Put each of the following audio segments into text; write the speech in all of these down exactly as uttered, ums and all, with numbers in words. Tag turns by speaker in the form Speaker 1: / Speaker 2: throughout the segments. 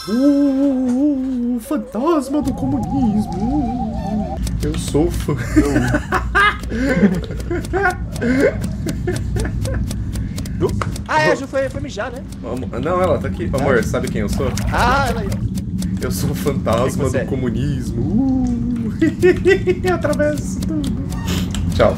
Speaker 1: Uh, fantasma do comunismo. Eu sou fã.
Speaker 2: Ah, é, a Ju foi, foi mijar, né?
Speaker 1: Não, ela tá aqui. Amor, sabe quem eu sou?
Speaker 2: Ah, ela aí.
Speaker 1: Eu sou o fantasma do comunismo. Uh, atravesso tudo. Tchau.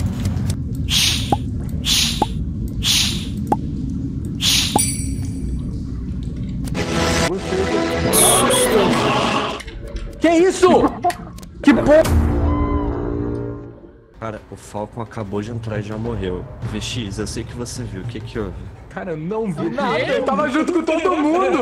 Speaker 3: Que isso? Que porra?
Speaker 4: Cara, o Falcon acabou de entrar e já morreu. V X, eu sei que você viu. O que que houve?
Speaker 3: Cara, eu não vi nada. Eu tava junto com todo mundo.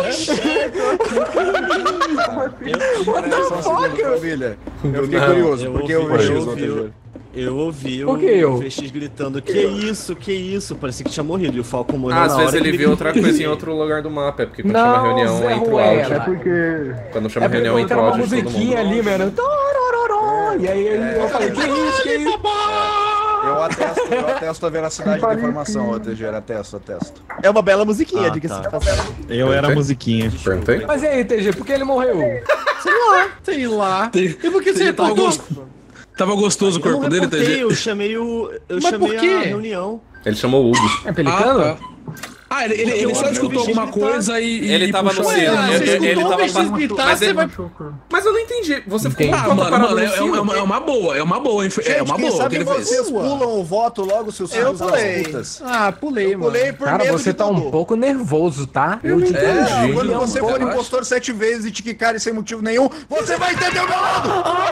Speaker 5: What the fuck? Família. Eu fiquei curioso,
Speaker 4: Eu
Speaker 5: porque
Speaker 4: ouvi,
Speaker 5: eu
Speaker 4: eu ouvi, eu ouvi
Speaker 3: Por que
Speaker 4: o
Speaker 3: eu?
Speaker 4: V X gritando, que isso, que isso? Parecia que tinha morrido e o Falcon morreu
Speaker 1: Ah,
Speaker 4: na
Speaker 1: às
Speaker 4: hora
Speaker 1: vezes ele
Speaker 4: que
Speaker 1: viu outra coisa em outro lugar do mapa, é porque quando
Speaker 3: Não,
Speaker 1: chama reunião
Speaker 3: Zé
Speaker 1: entra o
Speaker 3: Ruela.
Speaker 1: áudio.
Speaker 3: É porque...
Speaker 1: Quando chama
Speaker 3: É porque
Speaker 1: reunião entra o
Speaker 3: uma
Speaker 1: áudio de todo
Speaker 3: musiquinha
Speaker 1: mundo.
Speaker 3: ali, mano. Torororó. E aí eu falei, que isso, que isso?
Speaker 5: Eu atesto, eu atesto a veracidade da informação, ô T G, atesto, atesto.
Speaker 2: É uma bela musiquinha,
Speaker 4: Ah,
Speaker 2: diga-se
Speaker 4: tá.
Speaker 2: de passagem.
Speaker 6: Eu era a musiquinha.
Speaker 1: Perguntei?
Speaker 3: Mas e aí, T G, por que ele morreu?
Speaker 4: Sei lá.
Speaker 6: Te-
Speaker 4: E por que você
Speaker 6: tava,
Speaker 4: reportou?
Speaker 6: gost... tava gostoso o
Speaker 4: Eu não
Speaker 6: corpo dele,
Speaker 4: reportei,
Speaker 6: T G?
Speaker 4: eu chamei o... Eu
Speaker 6: Mas
Speaker 4: chamei
Speaker 6: por quê?
Speaker 4: a reunião.
Speaker 1: Ele chamou o Hugo.
Speaker 3: É pelicano?
Speaker 6: Ah, tá. Ah, ele, ele, ele só escutou alguma coisa e, e
Speaker 1: Ele
Speaker 6: e
Speaker 1: tava no
Speaker 6: puxou.
Speaker 1: sino.
Speaker 4: Ué,
Speaker 1: eu-
Speaker 4: você
Speaker 1: eu- Ele
Speaker 4: escutou
Speaker 1: tava
Speaker 4: o V X
Speaker 1: passando.
Speaker 4: gritar,
Speaker 1: Mas
Speaker 4: você
Speaker 1: ele-
Speaker 4: vai-
Speaker 1: Mas eu não entendi. Você ficou
Speaker 3: Entendi.
Speaker 6: Ah,
Speaker 1: quando
Speaker 6: mano,
Speaker 1: parado
Speaker 6: mano,
Speaker 1: no
Speaker 6: é, é
Speaker 1: sino?
Speaker 6: uma, é uma boa, é uma boa, inf- é uma
Speaker 5: quem
Speaker 6: boa o que
Speaker 5: sabe
Speaker 6: ele fez.
Speaker 5: vocês pulam o voto logo, seus
Speaker 2: Eu
Speaker 5: filhos das
Speaker 2: pulei.
Speaker 5: putas.
Speaker 2: Ah, pulei, mano.
Speaker 5: Pulei por
Speaker 3: Cara,
Speaker 5: medo
Speaker 3: você
Speaker 5: de
Speaker 3: tá um
Speaker 5: tudo.
Speaker 3: pouco nervoso, tá? Eu te
Speaker 5: É,
Speaker 3: entendi.
Speaker 5: quando
Speaker 3: É um
Speaker 5: você
Speaker 3: pouco,
Speaker 5: for
Speaker 3: eu acho.
Speaker 5: impostor sete vezes e ticicare sem motivo nenhum, você vai entender o meu lado!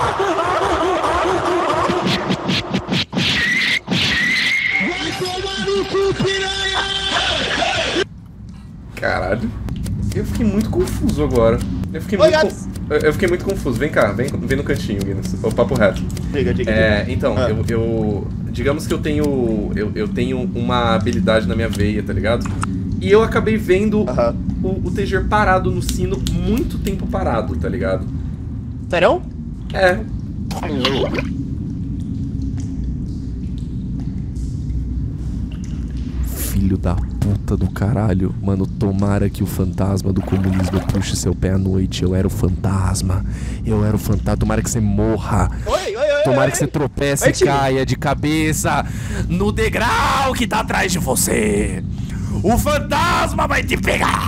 Speaker 1: Caralho. Eu fiquei muito confuso agora. Eu fiquei
Speaker 2: Oi,
Speaker 1: muito.
Speaker 2: Gabs.
Speaker 1: co- Eu eu fiquei muito confuso. Vem cá, vem, vem no cantinho, Guinness. O papo reto.
Speaker 2: Diga, diga,
Speaker 1: É, então,
Speaker 2: Ah.
Speaker 1: eu, eu. Digamos que eu tenho. Eu, eu tenho uma habilidade na minha veia, tá ligado? E eu acabei vendo
Speaker 2: Aham.
Speaker 1: o, o T G parado no sino muito tempo parado, tá ligado?
Speaker 2: Serão?
Speaker 1: É. Filho da puta do caralho. Mano, tomara que o fantasma do comunismo puxe seu pé à noite. Eu era o fantasma. Eu era o fantasma. Tomara que você morra.
Speaker 2: Oi, oi, oi.
Speaker 1: Tomara
Speaker 2: oi,
Speaker 1: que você
Speaker 2: oi.
Speaker 1: tropece
Speaker 2: Oi,
Speaker 1: e
Speaker 2: time.
Speaker 1: caia de cabeça no degrau que tá atrás de você. O fantasma vai te pegar.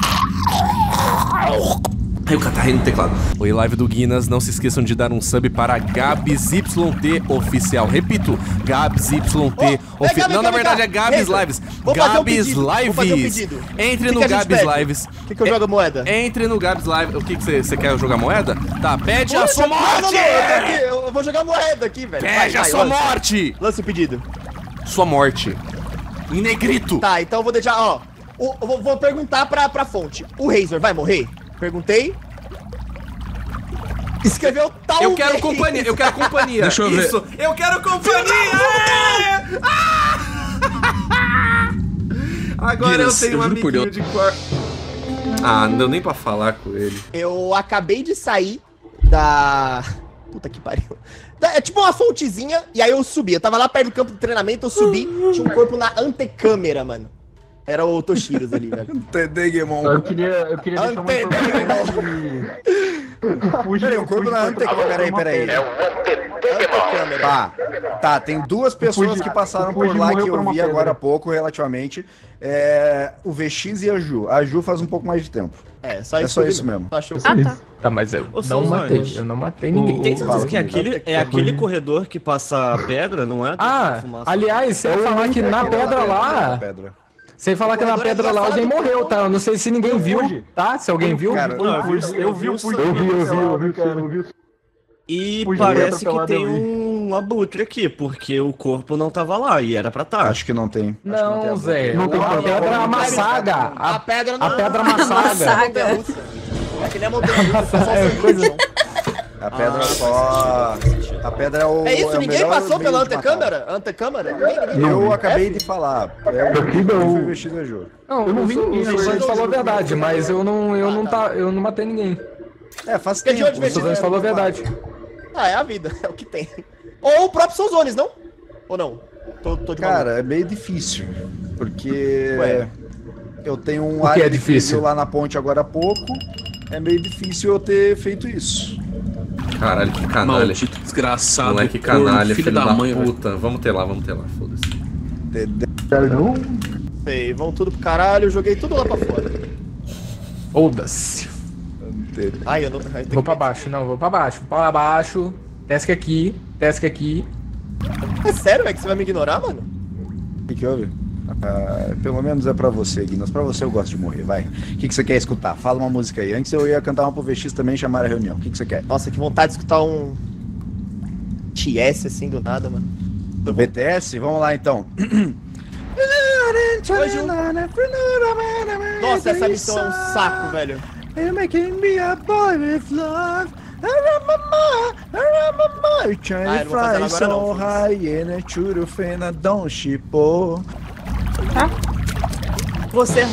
Speaker 1: Aí o catarrei no teclado. Oi, live do Guinness. Não se esqueçam de dar um sub para Gabs Y T Oficial. Repito, Gabs Y T
Speaker 2: Oh, é
Speaker 1: Oficial.
Speaker 2: Gabi,
Speaker 1: Não, na
Speaker 2: Gabi,
Speaker 1: verdade é
Speaker 2: Gabi.
Speaker 1: Gabs
Speaker 2: Eita.
Speaker 1: Lives.
Speaker 2: Vou fazer um
Speaker 1: Gabs
Speaker 2: pedido, vou fazer um
Speaker 1: Lives.
Speaker 2: pedido.
Speaker 1: Entre
Speaker 2: Que
Speaker 1: no
Speaker 2: que a gente
Speaker 1: Gabs
Speaker 2: pede?
Speaker 1: Lives.
Speaker 2: O que, que eu jogo a moeda?
Speaker 1: Entre no Gabs Live. O que que você você quer jogar moeda? Tá, pede a sua
Speaker 2: Não, não,
Speaker 1: morte!
Speaker 2: não, eu, tô aqui, eu vou jogar moeda aqui, velho. Vai,
Speaker 1: Pede a
Speaker 2: vai,
Speaker 1: sua
Speaker 2: lança.
Speaker 1: morte!
Speaker 2: Lança o pedido.
Speaker 1: Sua morte. Em negrito.
Speaker 2: Tá, então eu vou deixar, ó. O, eu vou, vou perguntar pra, pra fonte. O Razor vai morrer? Perguntei. Escreveu tal.
Speaker 1: Eu quero companhia, eu quero companhia.
Speaker 6: Deixa eu ver.
Speaker 1: Isso, eu quero companhia! É! Ah! Agora
Speaker 6: Guinness,
Speaker 1: eu tenho um
Speaker 6: eu juro por
Speaker 1: amiguinho de quarto. Ah, não deu nem pra falar com ele.
Speaker 2: Eu acabei de sair da. Puta que pariu. Da- É tipo uma fontezinha, e aí eu subi. Eu tava lá perto do campo de treinamento, eu subi, tinha um corpo na antecâmera, mano. Era o Toshiros ali, velho.
Speaker 5: Entendegmon.
Speaker 3: Eu queria, eu queria deixar uma informação de...
Speaker 5: Peraí, o corpo na antecâmera. Peraí, peraí.
Speaker 2: Antecâmera.
Speaker 5: Tá, tá, tem duas pessoas
Speaker 3: Fuji-
Speaker 5: que passaram
Speaker 3: o Fuji
Speaker 5: por lá
Speaker 3: morreu
Speaker 5: que
Speaker 3: por
Speaker 5: eu
Speaker 3: uma
Speaker 5: vi
Speaker 3: pedra.
Speaker 5: agora há pouco, relativamente. É, o V X e a Ju. A Ju faz um pouco mais de tempo.
Speaker 2: É, só
Speaker 5: É
Speaker 2: isso,
Speaker 5: só
Speaker 2: que eu vi
Speaker 5: isso mesmo.
Speaker 2: Só achou-
Speaker 3: Ah, tá. Tá, mas eu
Speaker 4: Ô,
Speaker 3: não
Speaker 4: Suzane,
Speaker 3: matei. Eu não matei ninguém.
Speaker 4: Tem certeza
Speaker 5: Fala
Speaker 4: que é
Speaker 5: comigo.
Speaker 4: aquele, é aquele corredor que passa a pedra, não é?
Speaker 3: Ah,
Speaker 4: Fumaça.
Speaker 3: aliás, você ia falar que na pedra lá...
Speaker 5: Pedra.
Speaker 3: Sem falar que na pedra lá alguém morreu, tá? Eu não sei se ninguém viu, tá? Se alguém viu.
Speaker 5: Cara,
Speaker 4: Não, eu vi, eu vi o
Speaker 3: Eu vi, eu vi, eu vi, eu vi.
Speaker 4: E
Speaker 3: Podia
Speaker 4: parece que
Speaker 3: atropelado,
Speaker 4: tem
Speaker 3: eu vi.
Speaker 4: um abutre aqui, porque o corpo não tava lá e era pra estar.
Speaker 5: Acho que não tem. Acho que
Speaker 3: Não,
Speaker 5: tem
Speaker 3: Zé.
Speaker 5: Não tem
Speaker 3: A
Speaker 5: como.
Speaker 3: pedra amassaga.
Speaker 2: A
Speaker 3: A,
Speaker 2: pedra não.
Speaker 3: a pedra amassaga.
Speaker 2: Montanha-russa. É que nem a montanha-russa, é só
Speaker 3: É,
Speaker 2: o
Speaker 3: coisa...
Speaker 5: A pedra é só. A pedra é o.
Speaker 2: É isso,
Speaker 5: o
Speaker 2: ninguém
Speaker 5: melhor
Speaker 2: passou
Speaker 5: meio
Speaker 2: pela
Speaker 5: de matar.
Speaker 2: antecâmera? Antecâmera? Ninguém, ninguém.
Speaker 5: Eu
Speaker 2: É?
Speaker 5: acabei de falar. É o que foi o V X e a Ju.
Speaker 3: Não, eu não vi ninguém. O Suzane falou a verdade, mas eu não, eu não, tá, eu não matei ninguém.
Speaker 5: É, faz
Speaker 2: Fica de
Speaker 5: tempo.
Speaker 2: olho,
Speaker 3: O Suzane falou a verdade.
Speaker 2: Ah, é a vida, é o que tem. Ou o próprio Souzones, não? Ou não? Tô, tô de
Speaker 5: Cara, é meio difícil. Porque.
Speaker 2: Ué.
Speaker 5: Eu tenho um
Speaker 3: O que é
Speaker 5: área
Speaker 3: difícil?
Speaker 5: lá na ponte agora há pouco. é meio difícil eu ter feito isso.
Speaker 1: Caralho, que canalha.
Speaker 6: Maldito desgraçado.
Speaker 1: Moleque
Speaker 6: corno,
Speaker 1: canalha, filho, da,
Speaker 6: mãe, velho.
Speaker 1: puta. Vamos ter lá, vamos ter lá, foda-se.
Speaker 2: Ei, vão tudo pro caralho, eu joguei tudo lá pra fora.
Speaker 3: Foda-se.
Speaker 2: Ai, eu não... Ai,
Speaker 3: Vou pra baixo, não, vou pra baixo. Vou pra baixo. Task aqui, task aqui.
Speaker 2: É sério, é que você vai me ignorar, mano?
Speaker 5: O que que houve? Ah, pelo menos é pra você, Guinness. Pra você eu gosto de morrer, vai. O que, que você quer escutar? Fala uma música aí. Antes eu ia cantar uma pro V X também e chamar a reunião. O que, que você quer?
Speaker 2: Nossa, que vontade de escutar um... T S assim do nada, mano.
Speaker 5: Do B T S? Vamos lá então.
Speaker 2: Nossa, essa missão é um saco, velho.
Speaker 5: You're making me a boy with love. You're trying
Speaker 2: Ah, eu
Speaker 5: to
Speaker 2: não vou fazer ela
Speaker 5: fly
Speaker 2: agora não,
Speaker 5: so
Speaker 2: filho.
Speaker 5: high and a true fena don't shippo.
Speaker 2: Você...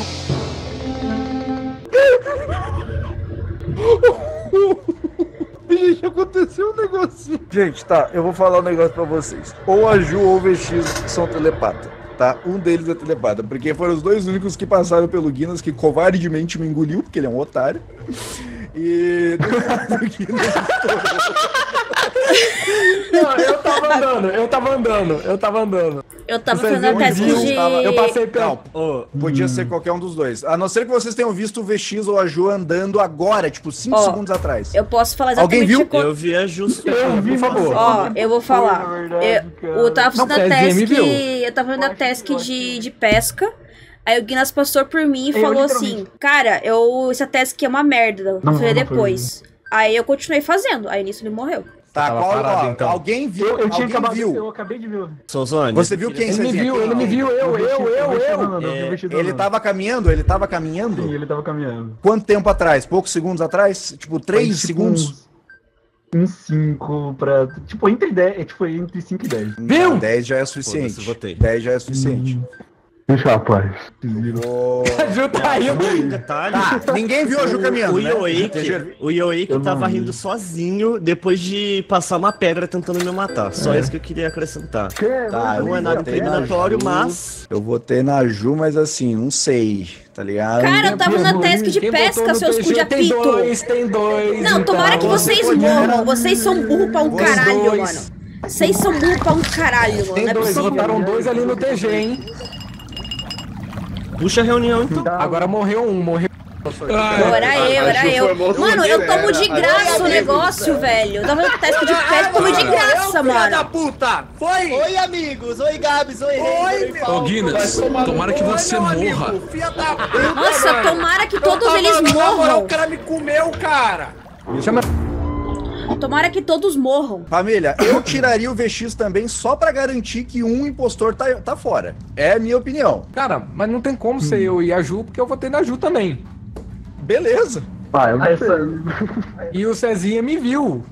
Speaker 5: Gente, aconteceu um negocinho. Gente, tá, eu vou falar um negócio pra vocês. Ou a Ju ou o V X são telepata, tá? Um deles é telepata, porque foram os dois únicos que passaram pelo Guinness, que covardemente me engoliu, porque ele é um otário. E... o Guinness
Speaker 3: Não, eu tava andando, eu tava andando, eu tava andando.
Speaker 7: Eu tava
Speaker 3: Vocês
Speaker 7: fazendo a
Speaker 3: viram?
Speaker 7: task
Speaker 3: Viu?
Speaker 7: de...
Speaker 3: Eu passei pelo...
Speaker 5: Não, podia ser qualquer um dos dois. A não ser que vocês tenham visto o V X ou a Ju andando agora, tipo cinco
Speaker 7: Ó,
Speaker 5: segunns atrás.
Speaker 7: Eu posso falar exatamente...
Speaker 5: Alguém viu?
Speaker 7: o que acon-
Speaker 4: Eu vi a justo.
Speaker 3: Eu vi, por favor.
Speaker 7: Ó, eu vou falar. Eu, eu tava fazendo
Speaker 3: Não,
Speaker 7: a
Speaker 3: Pezinho me
Speaker 7: task...
Speaker 3: viu.
Speaker 7: Eu tava fazendo a task de, de pesca. Aí o Guinness passou por mim e falou assim... Cara, eu, essa task é uma merda. Vou fazer depois. Aí eu continuei fazendo. Aí nisso ele morreu.
Speaker 5: Tá,
Speaker 3: Tava
Speaker 5: qual,
Speaker 3: parado,
Speaker 5: ó,
Speaker 3: então.
Speaker 5: alguém viu?
Speaker 3: Eu, eu tinha
Speaker 5: alguém
Speaker 3: acabado,
Speaker 5: viu?
Speaker 3: eu acabei de ver.
Speaker 4: Sozone.
Speaker 5: Você viu quem?
Speaker 3: Ele me
Speaker 5: Cezinha?
Speaker 3: viu, ele me viu, eu, eu, eu, eu.
Speaker 5: É, ele tava caminhando, ele tava caminhando?
Speaker 8: Sim, ele tava caminhando.
Speaker 5: Quanto tempo atrás? Poucos segundos atrás? Tipo, três
Speaker 8: Tipo,
Speaker 5: segundos?
Speaker 8: Uns cinco pra... Tipo, entre dez, tipo, entre cinco e dez.
Speaker 5: Viu? dez já é suficiente.
Speaker 4: Foda-se, votei.
Speaker 5: dez já é suficiente.
Speaker 8: Deixa, rapaz.
Speaker 5: Vou...
Speaker 3: Ju tá aí.
Speaker 4: Um detalhe.
Speaker 5: Tá, ninguém viu a Ju caminhando,
Speaker 4: O
Speaker 5: né?
Speaker 4: Yoake, o Yoake
Speaker 8: Eu não
Speaker 4: tava
Speaker 8: vi.
Speaker 4: rindo sozinho depois de passar uma pedra tentando me matar. Só isso que eu queria acrescentar.
Speaker 5: Tá, eu
Speaker 4: Não é nada
Speaker 5: votei na
Speaker 4: incriminatório,
Speaker 5: Ju.
Speaker 4: mas...
Speaker 5: Eu votei na Ju, mas assim, não sei, tá ligado?
Speaker 7: Cara, eu tava na task de
Speaker 3: Quem
Speaker 7: pesca,
Speaker 3: botou no
Speaker 7: seus
Speaker 3: T G
Speaker 7: cu de
Speaker 3: Tem
Speaker 7: apito.
Speaker 3: dois, tem dois.
Speaker 7: Não, tomara que
Speaker 3: então.
Speaker 7: vocês
Speaker 5: Você
Speaker 7: morram. Vocês são burros pra um
Speaker 5: Os
Speaker 7: caralho,
Speaker 5: dois.
Speaker 7: mano. Vocês são burros pra um caralho, mano.
Speaker 3: Tem
Speaker 7: Não é
Speaker 3: dois,
Speaker 7: possível.
Speaker 3: botaram dois ali no T G, hein?
Speaker 4: Puxa a reunião, então.
Speaker 3: Agora morreu um, morreu.
Speaker 7: Era eu, era eu. Mano, eu tomo de graça o negócio, velho. Eu tava no task de pesca, tomo de graça, mano.
Speaker 2: puta! Foi! Oi, amigos! Oi, Gabs! Oi, Oi,
Speaker 6: Ô, Guinness, tomara que você morra.
Speaker 2: Filha da puta!
Speaker 7: Nossa, tomara que todos eles morram.
Speaker 2: cara me comeu, cara!
Speaker 3: Chama...
Speaker 7: Tomara que todos morram.
Speaker 5: Família, eu tiraria o V X também só pra garantir que um impostor tá, tá fora. É a minha opinião.
Speaker 3: Cara, mas não tem como ser eu e a Ju, porque eu votei na Ju também.
Speaker 5: Beleza.
Speaker 8: Ah, eu não Essa...
Speaker 3: E o Cezinha me viu.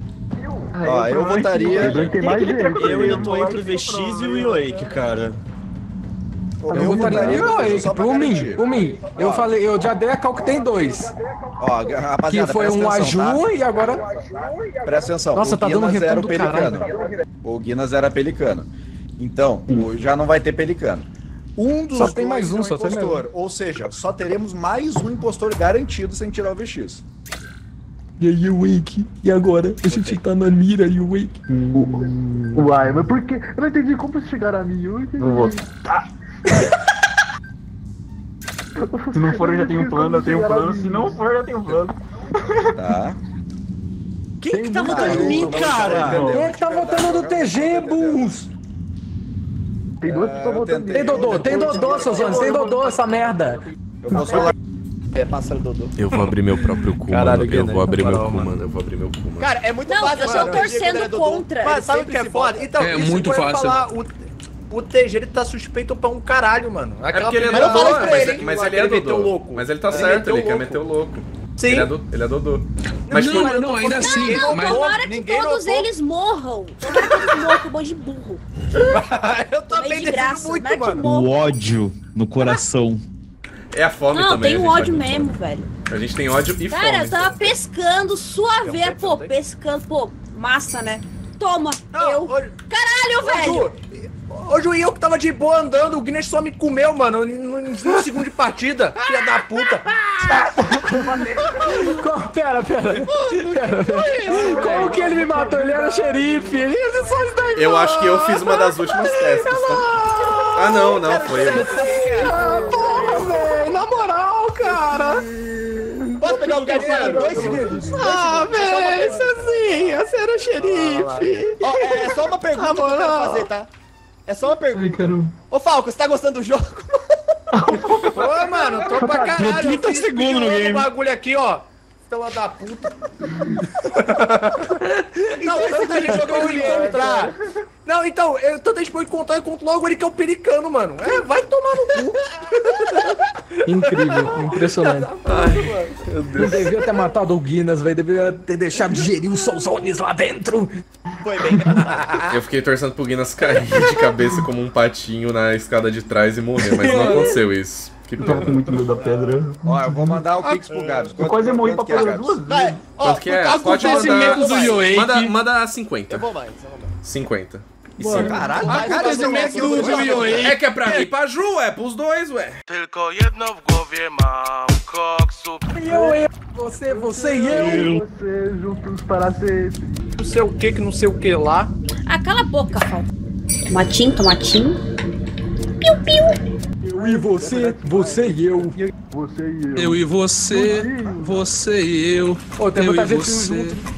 Speaker 5: Ó, eu votaria...
Speaker 8: Tem mais gente.
Speaker 4: Eu ainda tô entre o V X e o Yoake, cara.
Speaker 3: Eu votaria
Speaker 5: votaria
Speaker 3: eu,
Speaker 5: só pra
Speaker 3: por mim,
Speaker 5: garantir.
Speaker 3: por mim. Eu
Speaker 5: Ó.
Speaker 3: falei, eu já dei a cal que tem dois.
Speaker 5: Ó, rapaziada,
Speaker 3: Que foi
Speaker 5: presta
Speaker 3: um a
Speaker 5: atenção,
Speaker 3: Ju
Speaker 5: tá?
Speaker 3: e agora...
Speaker 5: Presta atenção.
Speaker 3: Nossa,
Speaker 5: o
Speaker 3: tá dando
Speaker 5: Guinness
Speaker 3: um
Speaker 5: era o
Speaker 3: retorno do
Speaker 5: pelicano. O Guinness era pelicano. Então, o- já não vai ter pelicano. Um dos
Speaker 3: Só tem
Speaker 5: dois
Speaker 3: mais um,
Speaker 5: é
Speaker 3: só tem
Speaker 5: impostor. Ou seja, só teremos mais um impostor garantido sem tirar o V X.
Speaker 3: E aí, o Wake? E agora? A gente tá na mira e o Wake.
Speaker 8: Uai, mas por que? Eu não entendi como chegaram a mim. Eu entendi. Não vou. Se não for, eu já tenho um plano, eu tenho um plano. Se não for, eu já tenho um plano.
Speaker 5: Tá?
Speaker 4: Quem que tá votando em mim, cara?
Speaker 3: Quem é que tá votando no T G, Bulls?
Speaker 8: Tem duas pessoas
Speaker 5: eu
Speaker 8: votando.
Speaker 5: tentei.
Speaker 3: Tem Dodô, tem Dodô, seus anos, tem Dodô essa merda.
Speaker 5: Eu vou falar.
Speaker 2: É, pássaro Dodô.
Speaker 1: Eu vou abrir meu próprio cu,
Speaker 4: Caralho,
Speaker 1: mano. Eu
Speaker 4: Guilherme,
Speaker 1: vou abrir
Speaker 4: na
Speaker 1: meu
Speaker 4: moral,
Speaker 1: cu,
Speaker 4: mano.
Speaker 1: mano. Eu vou abrir meu cu, mano.
Speaker 2: Cara, é muito
Speaker 7: Não,
Speaker 2: fácil
Speaker 7: eu
Speaker 2: achar
Speaker 7: tô
Speaker 2: o T G
Speaker 7: torcendo
Speaker 2: quando é Dodô.
Speaker 7: contra.
Speaker 9: Mas sabe o
Speaker 2: sempre
Speaker 9: que é
Speaker 2: se
Speaker 9: foda?
Speaker 2: bota.
Speaker 9: Então,
Speaker 6: É
Speaker 9: isso
Speaker 6: muito
Speaker 9: que eu ia
Speaker 6: fácil.
Speaker 9: falar, o, o T G ele tá suspeito pra um caralho, mano.
Speaker 1: É porque ele é
Speaker 2: Mas eu
Speaker 1: Dodô,
Speaker 2: falei pra
Speaker 1: mas,
Speaker 2: ele,
Speaker 1: é- mas
Speaker 9: lá
Speaker 1: ele
Speaker 9: que
Speaker 1: é
Speaker 9: ele meteu
Speaker 1: Dodô.
Speaker 9: louco.
Speaker 1: Mas ele tá
Speaker 9: Ele
Speaker 1: certo,
Speaker 9: meteu
Speaker 1: ele quer
Speaker 9: louco.
Speaker 1: meter o louco.
Speaker 9: Sim.
Speaker 1: Ele é, do, ele é Dodô. Mas,
Speaker 6: não,
Speaker 1: tipo,
Speaker 6: não, não, ainda assim.
Speaker 7: Não,
Speaker 6: Mas...
Speaker 7: tomara que
Speaker 9: ninguém
Speaker 7: todos
Speaker 9: notou.
Speaker 7: eles morram. Tomara que eles morram com um monte de burro.
Speaker 9: Eu
Speaker 7: Meio
Speaker 9: também
Speaker 7: de
Speaker 9: defendo
Speaker 7: graça.
Speaker 9: muito,
Speaker 7: Tomara que
Speaker 9: mano.
Speaker 7: morram.
Speaker 10: O ódio no coração.
Speaker 1: é a fome
Speaker 7: Não,
Speaker 1: também.
Speaker 7: tem
Speaker 1: a
Speaker 7: um
Speaker 1: gente
Speaker 7: ódio
Speaker 1: vai com
Speaker 7: mesmo,
Speaker 1: fome.
Speaker 7: velho.
Speaker 1: A gente tem ódio e
Speaker 7: Cara,
Speaker 1: fome.
Speaker 7: eu tava pescando, suave, pô, pescando, pô, massa, né? Toma,
Speaker 9: Não,
Speaker 7: eu.
Speaker 9: ô,
Speaker 7: Caralho,
Speaker 9: ô,
Speaker 7: velho!
Speaker 9: Ju, ô, Ju, e eu que tava de boa andando, o Guinness só me comeu, mano, em um segundo de partida, filha da puta.
Speaker 3: Como- Pera, pera. Pera, pera. Como que ele me matou? Ele era xerife. Ele era só sniper.
Speaker 1: Eu acho que eu fiz uma das últimas testes, tá? Ah, não, não, foi ele.
Speaker 3: Ah, porra, velho. Na moral, cara.
Speaker 2: Posso pegar o lugar de fora? Dois segundos.
Speaker 3: Ah, velho. Isso assim. Você era xerife.
Speaker 2: Ó, é, é só uma pergunta que eu quero fazer, tá? É só uma pergunta.
Speaker 3: caramba.
Speaker 2: Ô, Falco, você tá gostando do jogo?
Speaker 9: Ô, mano, tô pra caralho.
Speaker 6: trinta
Speaker 9: eu fiz
Speaker 6: segundos no
Speaker 9: pior
Speaker 6: game.
Speaker 9: bagulho aqui, ó. Fila da puta. Não, esse a gente jogou ele encontrar. Não, então, eu tô deixando eu encontrar, eu conto logo ele que é o Pericano, mano. É, vai tomar no cu.
Speaker 3: Incrível, impressionante.
Speaker 1: Ai, meu
Speaker 3: Não
Speaker 1: Deus.
Speaker 3: devia ter matado o Guinness, velho. Devia ter deixado de gerir os Souzones lá dentro.
Speaker 2: Foi bem engraçado.
Speaker 1: Eu fiquei torcendo pro Guinness cair de cabeça como um patinho na escada de trás e morrer, mas não aconteceu isso. Que
Speaker 8: Tava com muito medo da pedra.
Speaker 5: Ó, eu vou mandar o Pix pro Gabs.
Speaker 8: Eu quase morri pra
Speaker 5: Quanto que é,
Speaker 8: pedra
Speaker 5: Gabs?
Speaker 8: duas
Speaker 2: Vai,
Speaker 8: vezes.
Speaker 2: ó,
Speaker 1: Quanto que é?
Speaker 2: por causa
Speaker 1: Pode
Speaker 2: do
Speaker 6: acontecimento
Speaker 1: mandar...
Speaker 6: do Yoei.
Speaker 1: Manda, manda cinquenta.
Speaker 2: Eu vou mais, eu vou mais.
Speaker 1: cinquenta. E
Speaker 3: Bora.
Speaker 1: cinco.
Speaker 2: Caralho,
Speaker 6: Acontecimento do do Yoei.
Speaker 1: É que é pra mim e pra Ju, é pros dois, ué.
Speaker 11: Tylko jedno w głowie mam, koksu.
Speaker 3: Eu, eu, você, você e eu.
Speaker 8: Você juntos para sempre.
Speaker 9: Não sei o que, que não sei o que lá.
Speaker 7: Ah, cala a boca, Falco. Tomatinho, tomatinho. Piu, piu.
Speaker 3: Eu e você, você e eu.
Speaker 8: Você e eu.
Speaker 6: Eu e você, você e eu.
Speaker 3: Ô, tem
Speaker 6: Eu e
Speaker 3: vontade de ver filme
Speaker 6: você.
Speaker 3: junto.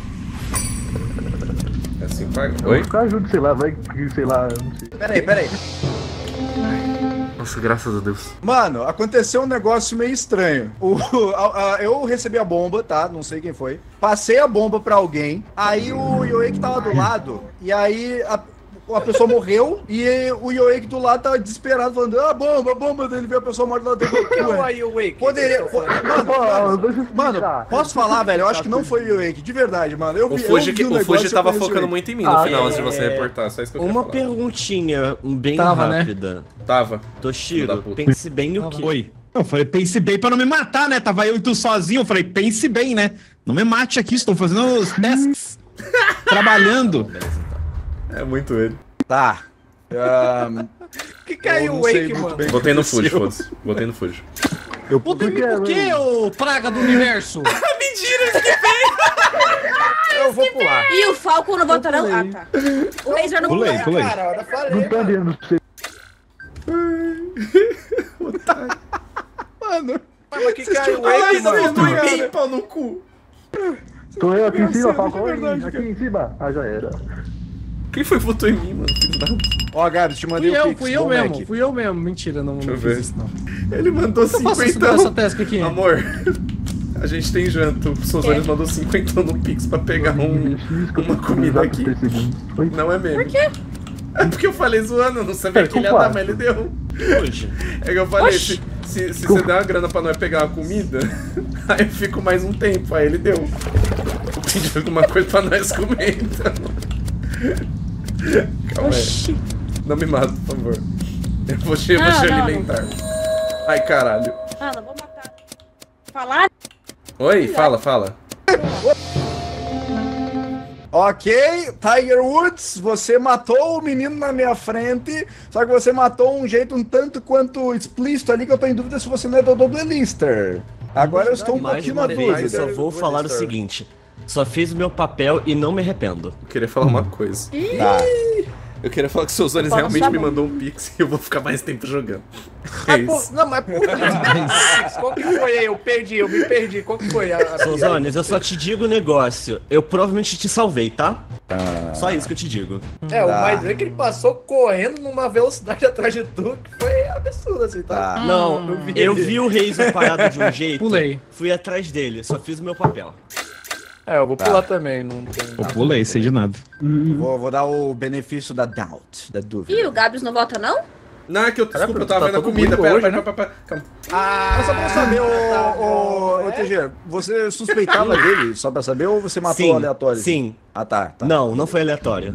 Speaker 1: É assim, paga. Oi?
Speaker 8: Vamos ficar junto, sei lá, vai que, sei lá, não sei.
Speaker 5: Peraí, peraí.
Speaker 1: Nossa, graças a Deus.
Speaker 5: Mano, aconteceu um negócio meio estranho. O, a- a- eu recebi a bomba, tá? Não sei quem foi. Passei a bomba pra alguém. Aí o Yoei que tava do lado. E aí a, a pessoa morreu. E o Yoei que do lado tava desesperado, falando: ah, bomba, bomba. Daí ele viu a pessoa morta lá dentro.
Speaker 9: Que é o
Speaker 5: Ué,
Speaker 9: aí, o Wake?
Speaker 5: Poderia. po- Mano,
Speaker 8: Pô,
Speaker 5: mano,
Speaker 8: deixa eu
Speaker 5: mano,
Speaker 8: explicar.
Speaker 5: posso falar, velho? Eu acho que não foi o Yoei, de verdade, mano. Eu
Speaker 1: O
Speaker 5: vi,
Speaker 1: Fuji,
Speaker 5: eu
Speaker 1: que,
Speaker 5: vi
Speaker 1: o
Speaker 5: negócio,
Speaker 1: Fuji
Speaker 5: eu
Speaker 1: tava
Speaker 5: conheci o
Speaker 1: focando
Speaker 5: Yoei.
Speaker 1: muito em mim no
Speaker 8: Ah,
Speaker 1: final,
Speaker 4: é.
Speaker 1: antes de você reportar. Só isso que eu queria
Speaker 4: Uma
Speaker 1: falar.
Speaker 4: perguntinha bem
Speaker 6: Tava, né?
Speaker 4: rápida.
Speaker 1: Tava. Filho da
Speaker 4: Toshiro,
Speaker 1: puta.
Speaker 4: pense bem no que...
Speaker 10: Oi. Eu falei, pense bem pra não me matar, né? Tava eu e tu sozinho. Eu falei, pense bem, né? Não me mate aqui, estou fazendo os tasks. Trabalhando.
Speaker 1: É muito ele.
Speaker 5: Tá. Ahn,
Speaker 9: Que caiu
Speaker 5: eu
Speaker 9: o
Speaker 5: não sei
Speaker 9: Wake,
Speaker 5: muito
Speaker 9: mano?
Speaker 5: bem o que
Speaker 1: Botei no Fuji,
Speaker 5: aconteceu.
Speaker 1: foda-se. Botei no Fuji.
Speaker 5: Eu
Speaker 6: Puta, por que, ô praga do universo?
Speaker 9: Eu vou pular.
Speaker 7: E o Falco não votou não? Ah, tá. O Razer não
Speaker 10: Pulei,
Speaker 7: votou.
Speaker 10: pulei.
Speaker 9: Cara, eu falei.
Speaker 8: Não tá vendo você.
Speaker 5: Mano,
Speaker 9: Mas que caiu o
Speaker 1: Ai,
Speaker 9: Wake,
Speaker 1: você
Speaker 9: mano?
Speaker 1: votou em mim, pau no cu.
Speaker 8: Tô eu aqui em cima,
Speaker 5: Engraçado,
Speaker 8: Falcão.
Speaker 5: de verdade,
Speaker 8: Aqui
Speaker 5: cara.
Speaker 8: em cima. Ah, já era.
Speaker 1: Quem foi que votou em mim, mano? Filho da...
Speaker 5: ó, Gabs, te mandei
Speaker 3: Fui
Speaker 5: o
Speaker 3: eu,
Speaker 5: Pix.
Speaker 3: fui eu
Speaker 5: bom,
Speaker 3: mesmo,
Speaker 5: Mac.
Speaker 3: fui eu mesmo. Mentira, não,
Speaker 1: Deixa
Speaker 3: não
Speaker 1: eu
Speaker 3: fiz
Speaker 1: ver.
Speaker 3: isso não.
Speaker 1: Ele mandou
Speaker 3: Eu faço essa,
Speaker 1: cinquenta.
Speaker 3: essa task aqui.
Speaker 1: Amor, a gente tem janta. O Souzones mandou cinquenta no Pix pra pegar um, uma comida aqui.
Speaker 8: Oi?
Speaker 1: Não é mesmo. Por quê? É porque eu falei zoando, eu não sabia
Speaker 8: É,
Speaker 1: que ele ia
Speaker 8: culpa.
Speaker 1: dar, mas ele deu.
Speaker 4: Hoje.
Speaker 1: É que eu falei, se, se, se você der uma grana pra nós pegar uma comida, aí eu fico mais um tempo. Aí ele deu. Eu pedi alguma coisa pra nós comer, então. Calma aí. Não me mata, por favor. Eu vou te, eu vou
Speaker 7: Não,
Speaker 1: te
Speaker 7: não,
Speaker 1: alimentar. Ai, caralho.
Speaker 7: Ah, não vou matar. Falar?
Speaker 1: Oi, fala, fala.
Speaker 5: Ok, Tiger Woods, você matou o menino na minha frente, só que você matou um jeito um tanto quanto explícito ali que eu tô em dúvida se você não é Dodô Duelister. Agora eu estou um
Speaker 4: Mais
Speaker 5: pouquinho na
Speaker 4: uma vez, eu
Speaker 5: dúvida.
Speaker 4: só vou falar o seguinte. Só fiz o meu papel e não me arrependo.
Speaker 1: Eu queria falar uma coisa.
Speaker 5: Tá.
Speaker 1: Eu queria falar que o Souzones
Speaker 7: Fala
Speaker 1: realmente
Speaker 7: só,
Speaker 1: me
Speaker 7: mano.
Speaker 1: mandou um pix e eu vou ficar mais tempo jogando. É
Speaker 9: Mas, pô,
Speaker 1: isso.
Speaker 9: não, mas puta. Qual que foi aí? Eu perdi, eu me perdi. Qual que foi? A, a...
Speaker 4: Souzones, eu só te digo um negócio. Eu provavelmente te salvei, tá? Só isso que eu te digo.
Speaker 9: É, o
Speaker 5: Tá.
Speaker 9: mais é que ele passou correndo numa velocidade atrás de tu que foi absurdo, assim, tá?
Speaker 5: Tá.
Speaker 4: Não,
Speaker 9: eu vi
Speaker 4: eu
Speaker 9: ele.
Speaker 4: vi o Razer parado de um jeito.
Speaker 6: Pulei.
Speaker 4: Fui atrás dele, só fiz o meu papel.
Speaker 9: É, eu vou pular também, não tem.
Speaker 10: Eu pulei, sei de nada.
Speaker 5: Vou, vou dar o benefício da doubt, da dúvida.
Speaker 7: Ih, o Gabs não vota não?
Speaker 1: Não, é que eu, desculpa, eu
Speaker 4: tá
Speaker 1: tava vendo a
Speaker 4: todo
Speaker 1: comida.
Speaker 4: mundo
Speaker 1: Pera,
Speaker 4: hoje,
Speaker 1: pera,
Speaker 4: né?
Speaker 1: pera, pera, calma.
Speaker 9: Ah,
Speaker 5: Mas só pra saber, ô, ô, ô T G, você suspeitava dele, só pra saber, ou você matou
Speaker 4: Sim,
Speaker 5: aleatório?
Speaker 4: sim.
Speaker 5: Ah, tá, tá.
Speaker 4: Não, não foi aleatório.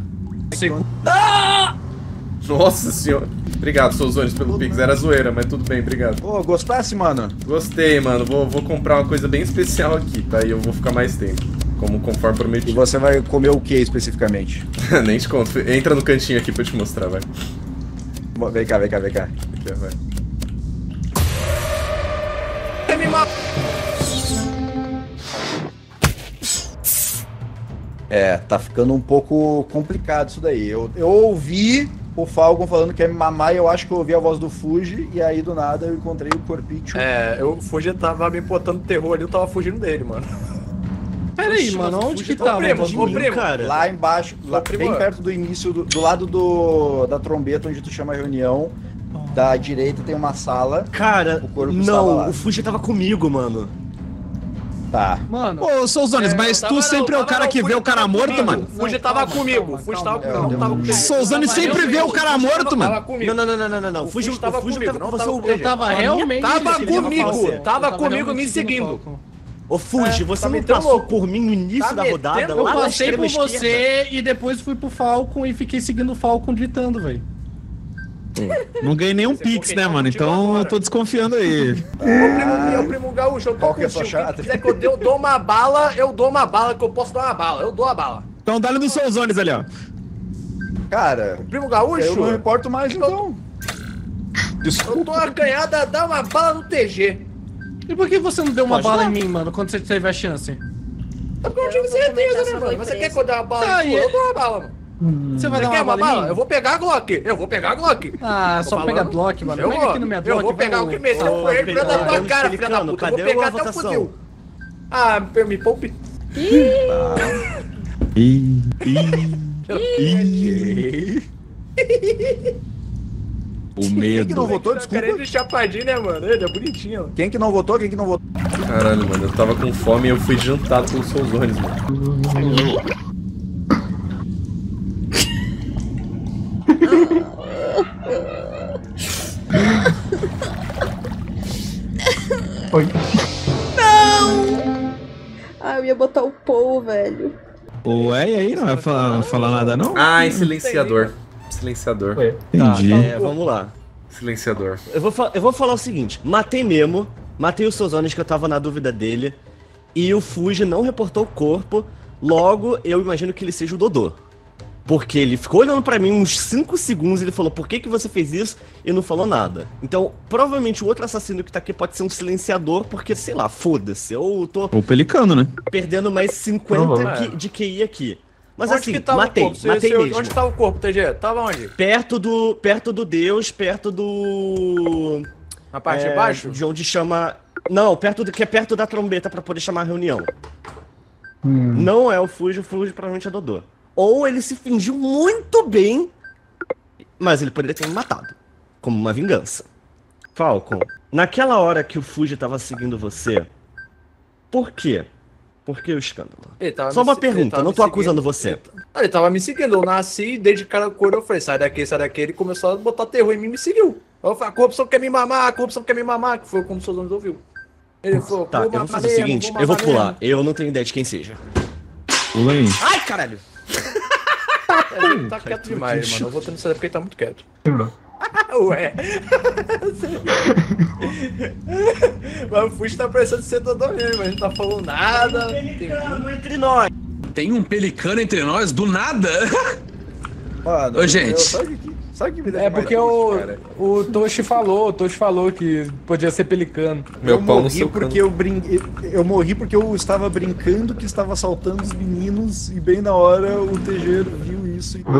Speaker 1: Nossa senhora. Obrigado, Souzones, pelo pix. Era zoeira, mas tudo bem, obrigado.
Speaker 5: Pô, gostasse, mano?
Speaker 1: Gostei, mano. Vou, vou comprar uma coisa bem especial aqui, tá? E eu vou ficar mais tempo. Como conforme
Speaker 5: E
Speaker 1: prometido.
Speaker 5: você vai comer o que especificamente?
Speaker 1: Nem te conto. Entra no cantinho aqui pra eu te mostrar, vai.
Speaker 5: Bom, Vem cá, vem cá, vem cá.
Speaker 1: Aqui, ó, vai.
Speaker 5: É, tá ficando um pouco complicado isso daí. Eu, eu ouvi o Falcon falando que ia me mamar e eu acho que eu ouvi a voz do Fuji, e aí do nada eu encontrei o Corpicho.
Speaker 9: É, eu, o Fuji tava me botando terror ali, eu tava fugindo dele, mano.
Speaker 3: Pera aí, mano, onde que tava?
Speaker 9: Primo, ô, primo,
Speaker 5: cara. Lá embaixo, lá,
Speaker 9: primo.
Speaker 5: bem perto do início, do, do lado do, da trombeta, onde tu chama a reunião, da direita tem uma sala.
Speaker 4: Cara,
Speaker 5: o corpo estava
Speaker 4: não,
Speaker 5: lá.
Speaker 4: o Fuji tava comigo, mano.
Speaker 5: Tá.
Speaker 3: Mano.
Speaker 10: Ô, Souzones,
Speaker 9: É,
Speaker 10: mas
Speaker 9: eu
Speaker 10: tu
Speaker 9: tava-
Speaker 10: sempre
Speaker 9: não,
Speaker 10: é o cara
Speaker 9: tava-
Speaker 10: que
Speaker 9: não,
Speaker 10: vê o
Speaker 9: Fuji
Speaker 10: cara
Speaker 9: tava
Speaker 10: morto,
Speaker 9: comigo.
Speaker 10: mano?
Speaker 9: O Fuji tava comigo, o Fuji tava comigo, não tava comigo.
Speaker 10: Souzones sempre vê o cara morto,
Speaker 9: Tava
Speaker 10: mano.
Speaker 9: comigo.
Speaker 4: Não, não, não, não, não, não.
Speaker 9: O
Speaker 4: Fuji,
Speaker 9: Fuji tava
Speaker 4: o Fuji
Speaker 9: comigo,
Speaker 4: tava
Speaker 9: não
Speaker 4: com
Speaker 9: tava
Speaker 4: você.
Speaker 9: comigo.
Speaker 3: Eu tava realmente.
Speaker 9: Tava
Speaker 3: seguindo
Speaker 9: comigo,
Speaker 3: você.
Speaker 9: tava
Speaker 3: Eu
Speaker 9: comigo
Speaker 3: realmente
Speaker 9: me seguindo.
Speaker 3: Falcon.
Speaker 4: Ô, Fuji,
Speaker 9: É,
Speaker 4: você
Speaker 9: tá
Speaker 4: não
Speaker 9: metendo
Speaker 4: passou
Speaker 9: louco.
Speaker 4: por mim no início
Speaker 9: Tá
Speaker 4: da rodada,
Speaker 9: metendo-
Speaker 3: Eu
Speaker 4: lá na
Speaker 3: passei
Speaker 4: extrema
Speaker 3: por
Speaker 4: esquerda?
Speaker 3: você e depois fui pro Falcon e fiquei seguindo o Falcon gritando, velho.
Speaker 10: Não ganhei nenhum Pix, né, mano? Então eu tô desconfiando aí.
Speaker 9: Ô, primo, ô, primo Gaúcho, eu tô
Speaker 5: Qual que é a sua
Speaker 9: contigo.
Speaker 5: chata?
Speaker 9: Se quiser que eu dê- eu dou uma bala, eu dou uma bala, que eu posso dar uma bala. Eu dou a bala.
Speaker 10: Então dá-lhe no Souzones ali, ó.
Speaker 5: Cara,
Speaker 9: Primo Gaúcho,
Speaker 5: eu não reporto mais então.
Speaker 9: eu tô acanhada, dá uma bala no T G.
Speaker 3: E por que você não deu uma
Speaker 4: Pode
Speaker 3: bala
Speaker 4: dar.
Speaker 3: em mim, mano, quando você teve a chance?
Speaker 9: É porque eu tive certeza, né, mano? Você quer que eu dê uma bala
Speaker 3: Tá,
Speaker 9: em
Speaker 3: e-
Speaker 9: tu? Eu dou uma bala, mano.
Speaker 3: Você vai
Speaker 9: Você
Speaker 3: dar
Speaker 9: quer
Speaker 3: uma
Speaker 9: uma
Speaker 3: bala em
Speaker 9: bala?
Speaker 3: mim?
Speaker 9: Eu vou pegar a Glock. Eu vou pegar a Glock.
Speaker 3: Ah,
Speaker 9: Tô
Speaker 3: só
Speaker 9: falando.
Speaker 3: pega Glock, mano.
Speaker 9: Eu
Speaker 3: Pega
Speaker 9: vou,
Speaker 3: aqui no minha
Speaker 9: eu
Speaker 3: Glock.
Speaker 9: vou pegar o que meteu
Speaker 4: Ô,
Speaker 9: o coelho pra dar na tua
Speaker 4: Pelicano,
Speaker 9: cara, filha da puta. Eu
Speaker 4: cadê
Speaker 9: vou pegar
Speaker 4: a
Speaker 9: até o
Speaker 4: votação?
Speaker 9: fuzil. Ah, me me poupe.
Speaker 10: Ih, O
Speaker 5: Quem que
Speaker 10: medo.
Speaker 5: não votou?
Speaker 9: Tá
Speaker 5: Desculpa.
Speaker 9: querendo de chapadinho, né, mano? Ele é bonitinho, mano.
Speaker 5: Quem que não votou? Quem que não votou?
Speaker 1: Caralho, mano, eu tava com fome e eu fui jantado pelos Souzones, mano.
Speaker 8: Oi.
Speaker 7: Ah, eu ia botar o Paul, velho.
Speaker 10: Ué, e aí? Não vai falar, falar nada, não?
Speaker 1: Ah, silenciador. Silenciador.
Speaker 8: Ué.
Speaker 10: Entendi.
Speaker 4: É, vamos lá.
Speaker 1: Silenciador.
Speaker 4: Eu vou, fa- eu vou falar o seguinte: matei Memo, matei o Souzones, que eu tava na dúvida dele, e o Fuji não reportou o corpo, logo eu imagino que ele seja o Dodô. Porque ele ficou olhando pra mim uns cinco segundos e ele falou, por que que você fez isso? E não falou nada. Então, provavelmente o outro assassino que tá aqui pode ser um silenciador, porque, sei lá, foda-se, eu tô
Speaker 10: O Pelicano, né?
Speaker 4: perdendo mais cinquenta
Speaker 9: Provavelmente.
Speaker 4: Q- de Q I aqui. Mas
Speaker 9: Onde
Speaker 4: assim,
Speaker 9: que tava
Speaker 4: matei,
Speaker 9: o corpo? Você-
Speaker 4: matei
Speaker 9: você-
Speaker 4: mesmo.
Speaker 9: Onde tava o corpo, T G? Tava onde?
Speaker 4: Perto do, perto do Deus, perto do...
Speaker 9: Na parte
Speaker 4: é,
Speaker 9: de baixo?
Speaker 4: De onde chama... Não, perto do que é perto da trombeta pra poder chamar a reunião.
Speaker 8: Hum.
Speaker 4: Não é o Fuji, o Fuji provavelmente é Dodô. Ou ele se fingiu muito bem, mas ele poderia ter me matado. Como uma vingança. Falcon, naquela hora que o Fuji tava seguindo você, por quê? Por que o escândalo?
Speaker 9: Ele tava
Speaker 4: Só
Speaker 9: me
Speaker 4: uma
Speaker 9: se- ele
Speaker 4: pergunta,
Speaker 9: tava
Speaker 4: não
Speaker 9: me
Speaker 4: tô
Speaker 9: seguindo.
Speaker 4: acusando você.
Speaker 9: Ah, ele tava me seguindo, eu nasci, desde cara cor eu falei, sai daqui, sai daqui, ele começou a botar terror em mim e me seguiu. Eu falei, a corrupção quer me mamar, a corrupção quer me mamar, que foi como o Souzones ouviu. Ele falou,
Speaker 4: Tá, eu vou
Speaker 9: mamar
Speaker 4: fazer o
Speaker 9: mesmo,
Speaker 4: seguinte,
Speaker 9: vou
Speaker 4: eu vou
Speaker 9: mamar
Speaker 4: pular.
Speaker 9: mesmo.
Speaker 4: Eu não tenho ideia de quem seja.
Speaker 10: Pula aí.
Speaker 4: Ai, caralho!
Speaker 9: Ele tá quieto demais, mano, eu vou tendo certeza porque ele tá muito quieto.
Speaker 8: Lembrou?
Speaker 9: Ué. Mas o Fuji tá parecendo ser Dodô mesmo, a gente não tá falando nada.
Speaker 4: Entre nós.
Speaker 6: Tem um pelicano entre nós do nada?
Speaker 5: Mano,
Speaker 6: Ô, gente.
Speaker 5: eu- sabe o que, sabe o que me deixa
Speaker 3: É
Speaker 5: mais
Speaker 3: porque
Speaker 5: triste,
Speaker 3: o,
Speaker 5: cara?
Speaker 3: o Toshi falou, o Toshi falou que podia ser pelicano.
Speaker 1: Meu
Speaker 5: eu
Speaker 1: pau no
Speaker 5: morri
Speaker 1: seu
Speaker 5: porque
Speaker 1: cano.
Speaker 5: eu brinquei. Eu morri porque eu estava brincando que estava assaltando os meninos e bem na hora o T G viu isso e.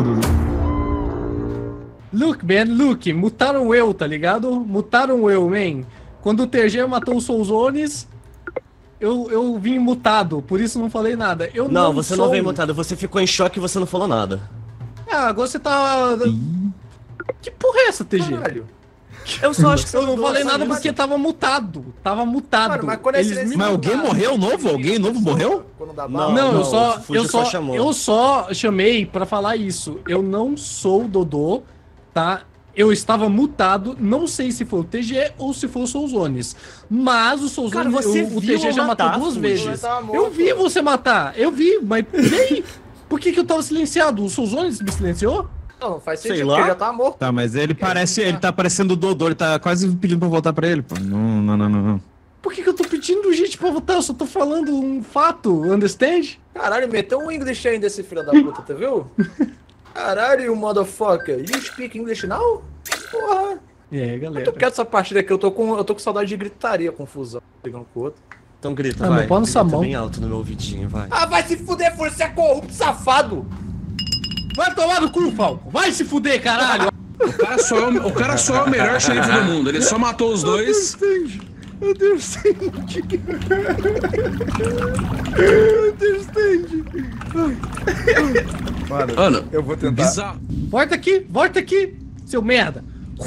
Speaker 3: Look, man, look, mutaram eu, tá ligado? Mutaram eu, man. Quando o T G matou os Souzones, eu, eu vim mutado, por isso não falei nada. Eu
Speaker 4: Não,
Speaker 3: não
Speaker 4: você
Speaker 3: sou...
Speaker 4: não veio mutado, você ficou em choque e você não falou nada.
Speaker 3: Ah, agora você tá... Que porra é essa, T G?
Speaker 9: Caralho.
Speaker 4: Eu só acho que
Speaker 3: Eu não
Speaker 4: você
Speaker 3: falei
Speaker 4: só
Speaker 3: nada
Speaker 4: isso.
Speaker 3: porque tava mutado. Tava mutado.
Speaker 9: Mano, mas quando é
Speaker 3: Eles
Speaker 9: silêncio-
Speaker 3: me
Speaker 10: Mas alguém
Speaker 3: mutaram.
Speaker 10: morreu novo? Alguém novo morreu?
Speaker 9: Quando dá
Speaker 4: Não,
Speaker 9: bala.
Speaker 3: Não,
Speaker 4: não,
Speaker 3: eu só,
Speaker 4: o Fuji
Speaker 3: eu
Speaker 4: só
Speaker 3: só,
Speaker 4: chamou.
Speaker 3: eu só chamei pra falar isso. Eu não sou o Dodô, tá? Eu estava mutado, não sei se foi o T G ou se foi o Souzones. Mas o Souzones,
Speaker 4: Cara, você
Speaker 3: o, o
Speaker 4: viu
Speaker 3: T G
Speaker 4: eu
Speaker 3: já matou
Speaker 4: matar,
Speaker 3: duas
Speaker 4: Fuji?
Speaker 3: vezes.
Speaker 9: Mas tava morto.
Speaker 3: Eu vi você matar, eu vi, mas e aí? Por que, que eu tava silenciado? O Souzones me silenciou?
Speaker 9: Não, não faz
Speaker 4: Sei
Speaker 9: sentido,
Speaker 4: lá.
Speaker 9: porque ele já tava morto.
Speaker 10: Tá, mas ele parece. Ele tá parecendo o Dodô, ele tá quase pedindo pra voltar pra ele, pô. Não, não, não, não, não.
Speaker 3: Por que, que eu tô pedindo gente pra votar? Eu só tô falando um fato, understand?
Speaker 9: Caralho, meteu um English ainda esse filho da puta, tá viu? Caralho, motherfucker. You speak English now? Porra.
Speaker 3: E aí,
Speaker 9: Eu
Speaker 3: galera?
Speaker 9: tô quieto essa partida aqui, eu tô com, eu tô com saudade de gritaria, confusão, pegando com o outro.
Speaker 4: Então grita,
Speaker 3: Ah,
Speaker 4: vai.
Speaker 3: meu pau no
Speaker 4: Grita
Speaker 3: Samão.
Speaker 4: bem alto no meu ouvidinho, vai.
Speaker 9: Ah, vai se fuder, Fúvio, você é corrupto, safado!
Speaker 3: Vai tomar no cu, Falco! Vai se fuder, caralho!
Speaker 6: O cara só é o, o, cara só é o melhor xerife do mundo. Ele só matou os dois.
Speaker 5: Understand. Understand. Mano,
Speaker 6: Mano,
Speaker 5: eu vou tentar.
Speaker 6: bizarro.
Speaker 3: Volta aqui, volta aqui, seu merda!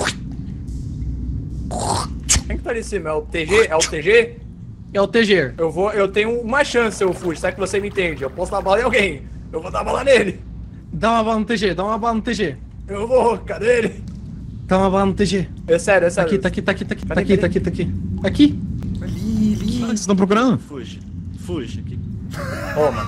Speaker 9: Quem que tá ali em cima? É o T G? É o T G?
Speaker 3: É o T G.
Speaker 9: Eu vou, eu tenho uma chance, eu Fuji, será que você me entende? Eu posso dar bala em alguém. Eu vou dar bala nele.
Speaker 3: Dá uma bala no T G, dá uma bala no T G.
Speaker 9: Eu vou, cadê ele?
Speaker 3: Dá uma bala no T G.
Speaker 9: É sério, é sério.
Speaker 3: Aqui, tá aqui, tá aqui, tá aqui, tá
Speaker 9: Cadê,
Speaker 3: aqui, tá
Speaker 9: cadê?
Speaker 3: aqui, tá aqui. Aqui.
Speaker 5: Ali, ali.
Speaker 10: Vocês estão procurando?
Speaker 4: Fuge. Fuge aqui.
Speaker 9: Toma.